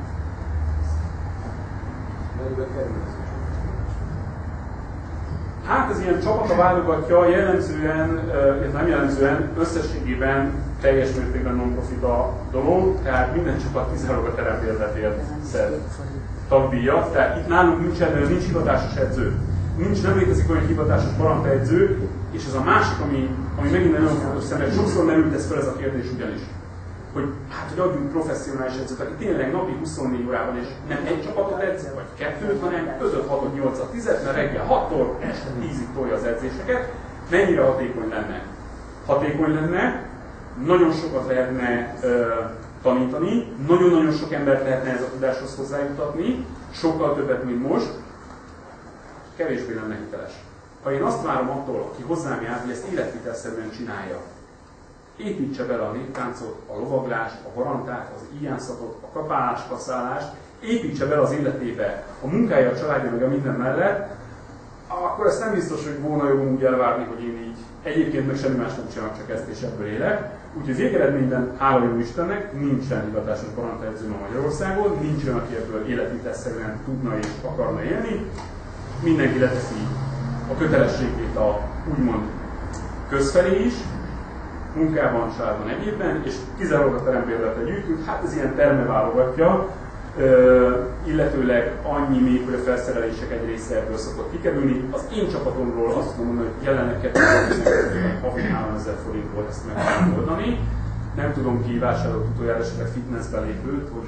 Hát ez ilyen csapata válogatja, jellemzően, nem jellemzően, összességében teljes mértékben non-profit a dolog, tehát minden csapat kizárólag a terembérletért szed tagdíjat, tehát itt nálunk nincs hivatásos edző. Nem létezik olyan hivatásos barantedző, és ez a másik, ami megint nagyon fontos szemben, sokszor nem ült ez fel ez a kérdés ugyanis, hogy adjunk professzionális edzőt, aki tényleg napi 24 órában, és nem egy csapatot edz, vagy kettőt, hanem 5-6-ot, 8-at, 10-et, mert reggel 6-tól este 10-ig tolja az edzéseket, mennyire hatékony lenne? Hatékony lenne, nagyon sokat lehetne tanítani, nagyon-nagyon sok embert lehetne ez a tudáshoz hozzájutatni, sokkal többet, mint most, kevésbé lenne hiteles. Ha én azt várom attól, aki hozzám jár, hogy ezt életvitelszerűen csinálja, építse bele a néptáncot, a lovaglást, a barantát, az íjjánszatot, a kapálást, kaszálást, építse bele az életébe a munkája, a családja, meg a minden mellett, akkor ezt nem biztos, hogy volna jogom úgy elvárni, hogy én így egyébként meg semmi más nem csinálok, csak ezt és ebből élek. Úgyhogy végeredményben, hála jó Istennek, nincsen hivatásos barantedző ma Magyarországon, nincs olyan, aki ebből életvitelszerűen tudna és akarna élni. Mindenki leteszi a kötelességét a úgymond közfelé is, munkában, családban, egyébben, és kizárólag a terembérletet gyűjtünk, hát ez ilyen termeválogatja, illetőleg annyi még, hogy a felszerelések egy része ebből szokott kikerülni. Az én csapatomról azt tudom mondani, hogy jelenleg 2020-ban havi 3000 forint volt, ezt meg tudom oldani. Nem tudom, ki vásárolt utoljára esetleg fitnessbe lépőt, hogy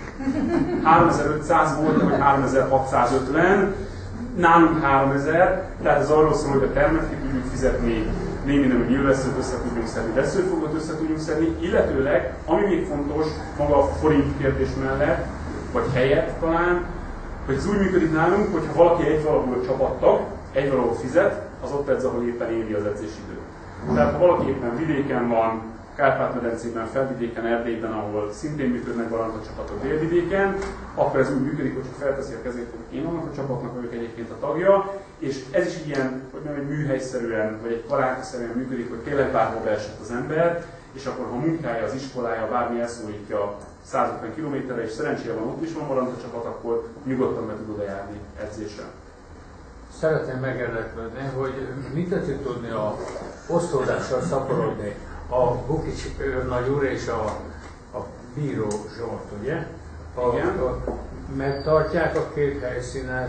3500 volt, vagy 3650, nálunk 3000, tehát ez arról szól, hogy a termet ki tudjuk fizetni, némi nem nyílvesszőt össze tudjunk szedni, veszőfogot össze tudjunk szedni, illetőleg, ami még fontos, maga a forint kérdés mellett, vagy helyett talán, hogy ez úgy működik nálunk, hogy ha valaki egy valahol csapattag, egy valahol fizet, az ott edz, ahol éppen éri az edzésidő. Tehát ha valaki éppen vidéken van, Kárpát-medencében, Felvidéken, Erdélyben, ahol szintén működnek Baranta csapatok Délvidéken, akkor ez úgy működik, hogy felteszi a kezét, hogy én annak a csapatnak vagyok egyébként a tagja, és ez is ilyen, hogy nem egy műhelyszerűen, vagy egy palánkaszerűen működik, hogy tényleg bárhol beesett az ember, és akkor ha munkája, az iskolája, bármi elszólítja 150 km-re, és szerencsére van ott is van Baranta csapat, akkor nyugodtan be tud oda járni edzésre. Szeretném megérdeklődni, hogy mit tetszik tudni a osztódással szaporodni a Bukics nagyúr és a Bíró Zsolt, ugye? Igen. Megtartják a két helyszínes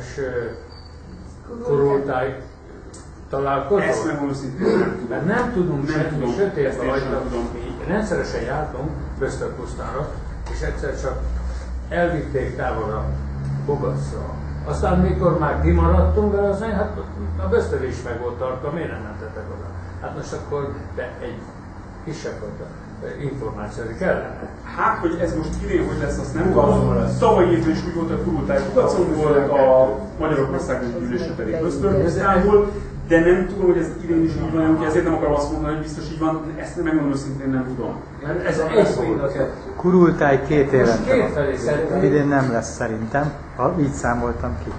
kurultáj találkozót? Ezt megmondom szintén nem tudom. Nem tudunk semmi, sötétben vagyunk. Rendszeresen jártunk Bösztörpusztánra, és egyszer csak elvitték távol Bogacra. Aztán mikor már kimaradtunk vele, az hát a Bösztör is meg volt tartva, miért nem mentetek oda? Hát most akkor, de egy kisebb információ kellene. Hát, hogy ez most idén hogy lesz, azt nem tudom. Tavaly évben is úgy volt, hogy kurultáj Bugacon volt, a Magyarok Országos Gyűlése pedig Bösztörpusztánból, de nem tudom, hogy ez idén is így van, ezért nem akarom azt mondani, hogy biztos így van, ezt nem megmondom őszintén, nem tudom. Ez egy volt. Kurultáj 2 évente van. Idén nem lesz szerintem, ha így számoltam ki.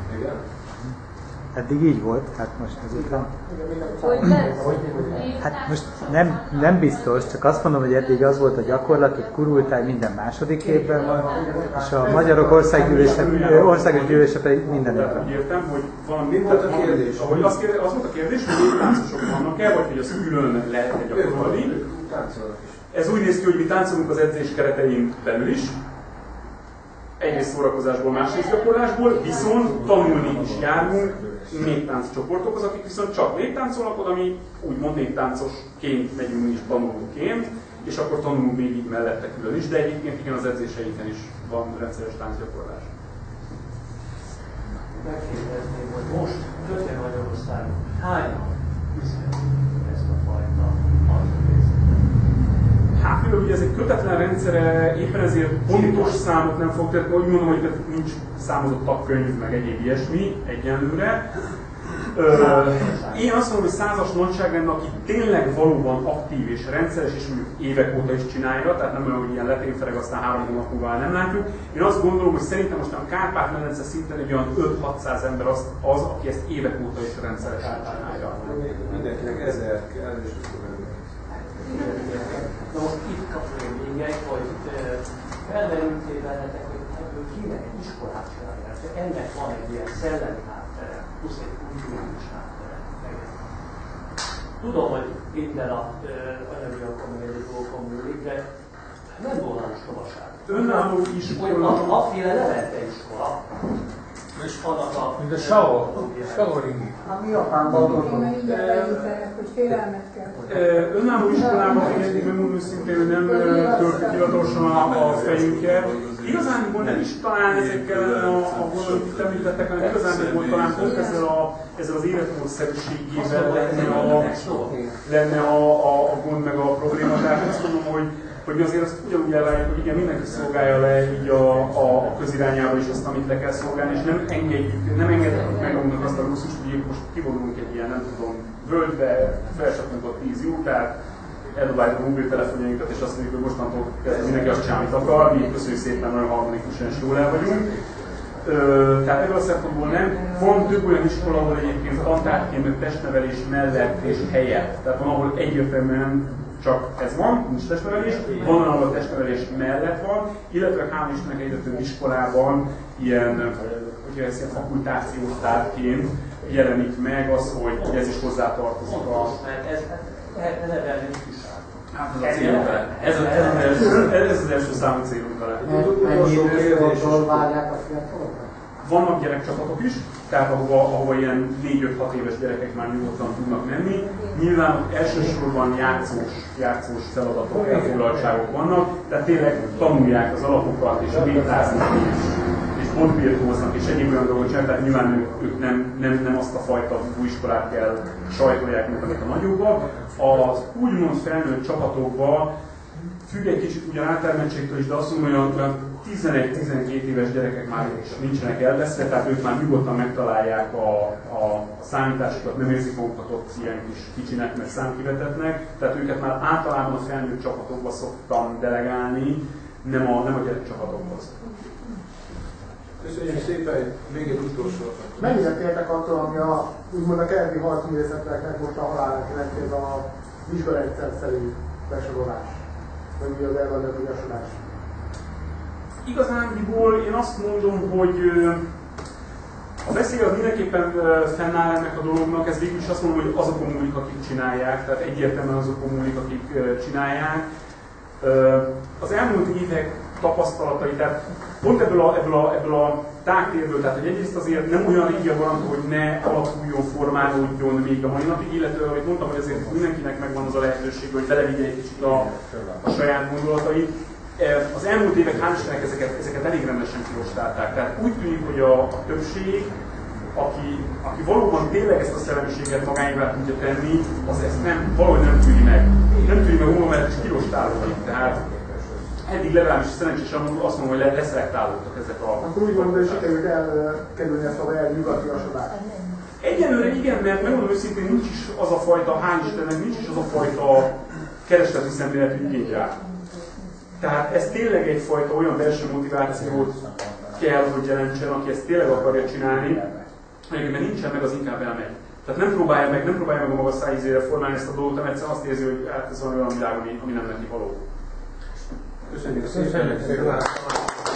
Eddig így volt, hát most ezután. Hogy lesz? Hát most nem biztos, csak azt mondom, hogy eddig az volt a gyakorlat, hogy kurultáj minden második évben van, és a Magyarok Országos Gyűlése pedig minden évben. Úgy értem, hogy valami volt a kérdés. Az volt a kérdés, hogy még táncosok vannak-e, vagy hogy az külön lehet-e gyakorolni. Ez úgy néz ki, hogy mi táncolunk az edzés keretein belül is, egyrészt szórakozásból, másrészt gyakorlásból, viszont tanulni is járunk néptánc csoportokhoz, akik viszont csak néptáncolnak oda, mi úgymond néptáncosként megyünk mi is tanulóként, és akkor tanulunk még így mellette külön is, de egyébként igen, az edzéseinken is van rendszeres táncgyakorlás. Megkérdezném, hogy most Kötő Magyarországon hányan ismerik ezt a fajta alkalmazását? Hát mivel ugye ez egy kötetlen rendszere, éppen ezért pontos számot nem fog tenni, úgy mondom, hogy nincs számozott tagkönyv, meg egyéb ilyesmi egyenlőre. Én azt mondom, hogy 100-as nagyságrend, aki tényleg valóban aktív és rendszeres, és mondjuk évek óta is csinálja, tehát nem olyan, hogy ilyen letényfereg, aztán 3 hónap múlva nem látjuk. Én azt gondolom, hogy szerintem most a Kárpát-medence szinten egy olyan 5-600 ember az, aki ezt évek óta is rendszeresen csinálja. Mindenkinek 1000 kell, és Na most itt kapcsolja még egy, hogy felmerültél bennetek, hogy ebből kinek egy iskolát csinálják. Ennek van egy ilyen szellemi háttere, plusz egy kulturális háttere. Tudom, hogy innen a anyagiakon meg egy dolgokon múlik, de nem volna sovaság. Önálló iskola. Afféle Levente iskola. És annak a... mint a Saoringi. Ami Japánban Én van. mindjárt bejutanak, hogy félelmet kell. Önálló iskolában én megmondom őszintén, hogy nem töltük hivatalosan a fejünket. Igazán nem is talán ezekkel a gondolat említettek, hanem igazán talán pont ezzel az életmódszerűségével lenne a gond meg a probléma. Tehát azt mondom, hogy mi azért azt ugyanúgy elvárjuk, hogy igen, mindenki szolgálja le így a közirányába is azt, amit le kell szolgálni, és nem engedhetjük meg magunknak azt a luxust, hogy most kivonulunk egy ilyen, nem tudom, völgybe, felcsapunk ott 10 jútát, eldobáljuk a mobiltelefonjainkat, és azt mondjuk, hogy mostantól kezdve mindenki azt csinál, amit akar, mi köszönjük szépen, nagyon harmonikusan és jól el vagyunk. Tehát ebből a szempontból nem. Van több olyan iskola, ahol egyébként tantárgyként testnevelés mellett és helyett. Tehát van, ahol egyértelműen csak ez van, nincs testnevelés, van, ahol a testnevelés mellett van, illetve hála Istennek egyre több iskolában ilyen, hogyha ez ilyen fakultációs tárgyként jelenik meg az, hogy ez is hozzátartozik a... Ez ebben is Hát ez az első számú célunk vele. Mennyi időszakból várják a fiatalokat? Vannak gyerekcsapatok is, tehát ahova ilyen 4-5-6 éves gyerekek már nyugodtan tudnak menni. Nyilván elsősorban játszós feladatok, elfoglaltságok vannak, tehát tényleg tanulják az alapokat, és vétáznak, és bontbirkóznak, és egyéb olyan dolgot csinálják, tehát nyilván ők nem azt a fajta iskolát kell sajtolják, mint amit a nagyobbak. Az úgymond felnőtt csapatokban függ egy kicsit ugyan áttermettségtől is, de azt mondom, hogy olyan 11-12 éves gyerekek már nincsenek elveszve, tehát ők már nyugodtan megtalálják a számításokat, nem érzik magukat ott ilyen kis kicsinek, meg számkivetetnek, tehát őket már általában a felnőtt csapatokba szoktam delegálni, nem a gyerek csapatokhoz. Köszönjük szépen, még egy utolsó. Mennyire tértek attól, ami úgymond a keleti harcművészeteknek most a halálának jelenti, ez a vizsgarendszer szerű besorolás, vagy mi az ellenőrzősodás? Igazándiból én azt mondom, hogy a veszély az mindenképpen fennáll ennek a dolognak, ez végül is azt mondom, hogy azokon múlik, akik csinálják, tehát egyértelműen azokon múlik, akik csinálják. Az elmúlt évek tapasztalatai, tehát pont ebből a tágtérből, tehát hogy egyrészt azért nem olyan régi a garantó, hogy ne alakuljon, formálódjon még a mai napig, illetve ahogy mondtam, hogy azért mindenkinek megvan az a lehetőség, hogy belevigye egy kicsit a saját gondolatait. Az elmúlt évek hál' Istennek ezeket elég rendesen kirostálták. Tehát úgy tűnik, hogy a többség, aki valóban tényleg ezt a szellemiséget magáévá tudja tenni, az ezt valahogy nem tűri meg. Nem tűri meg umó, mert kirostálódik. Tehát eddig legalábbis szerencsésem azt mondom, hogy leszelektálódtak ezek a... Akkor úgy mondom, hogy sikerült elkerülni ezt a nyugatiasodást. Egyelőre igen, mert megmondom őszintén, nincs is az a fajta, hál' Istennek, nincs is az a fajta keresleti szemléletű igény rá. Tehát ez tényleg egyfajta olyan belső motivációt kell, hogy jelentsen, aki ezt tényleg akarja csinálni, mert nincsen meg, az inkább elmegy. Tehát nem próbálja meg a maga szájízére formálni ezt a dolgot, hanem egyszerűen azt érzi, hogy hát ez van olyan világ, ami nem neki való. Köszönjük szépen!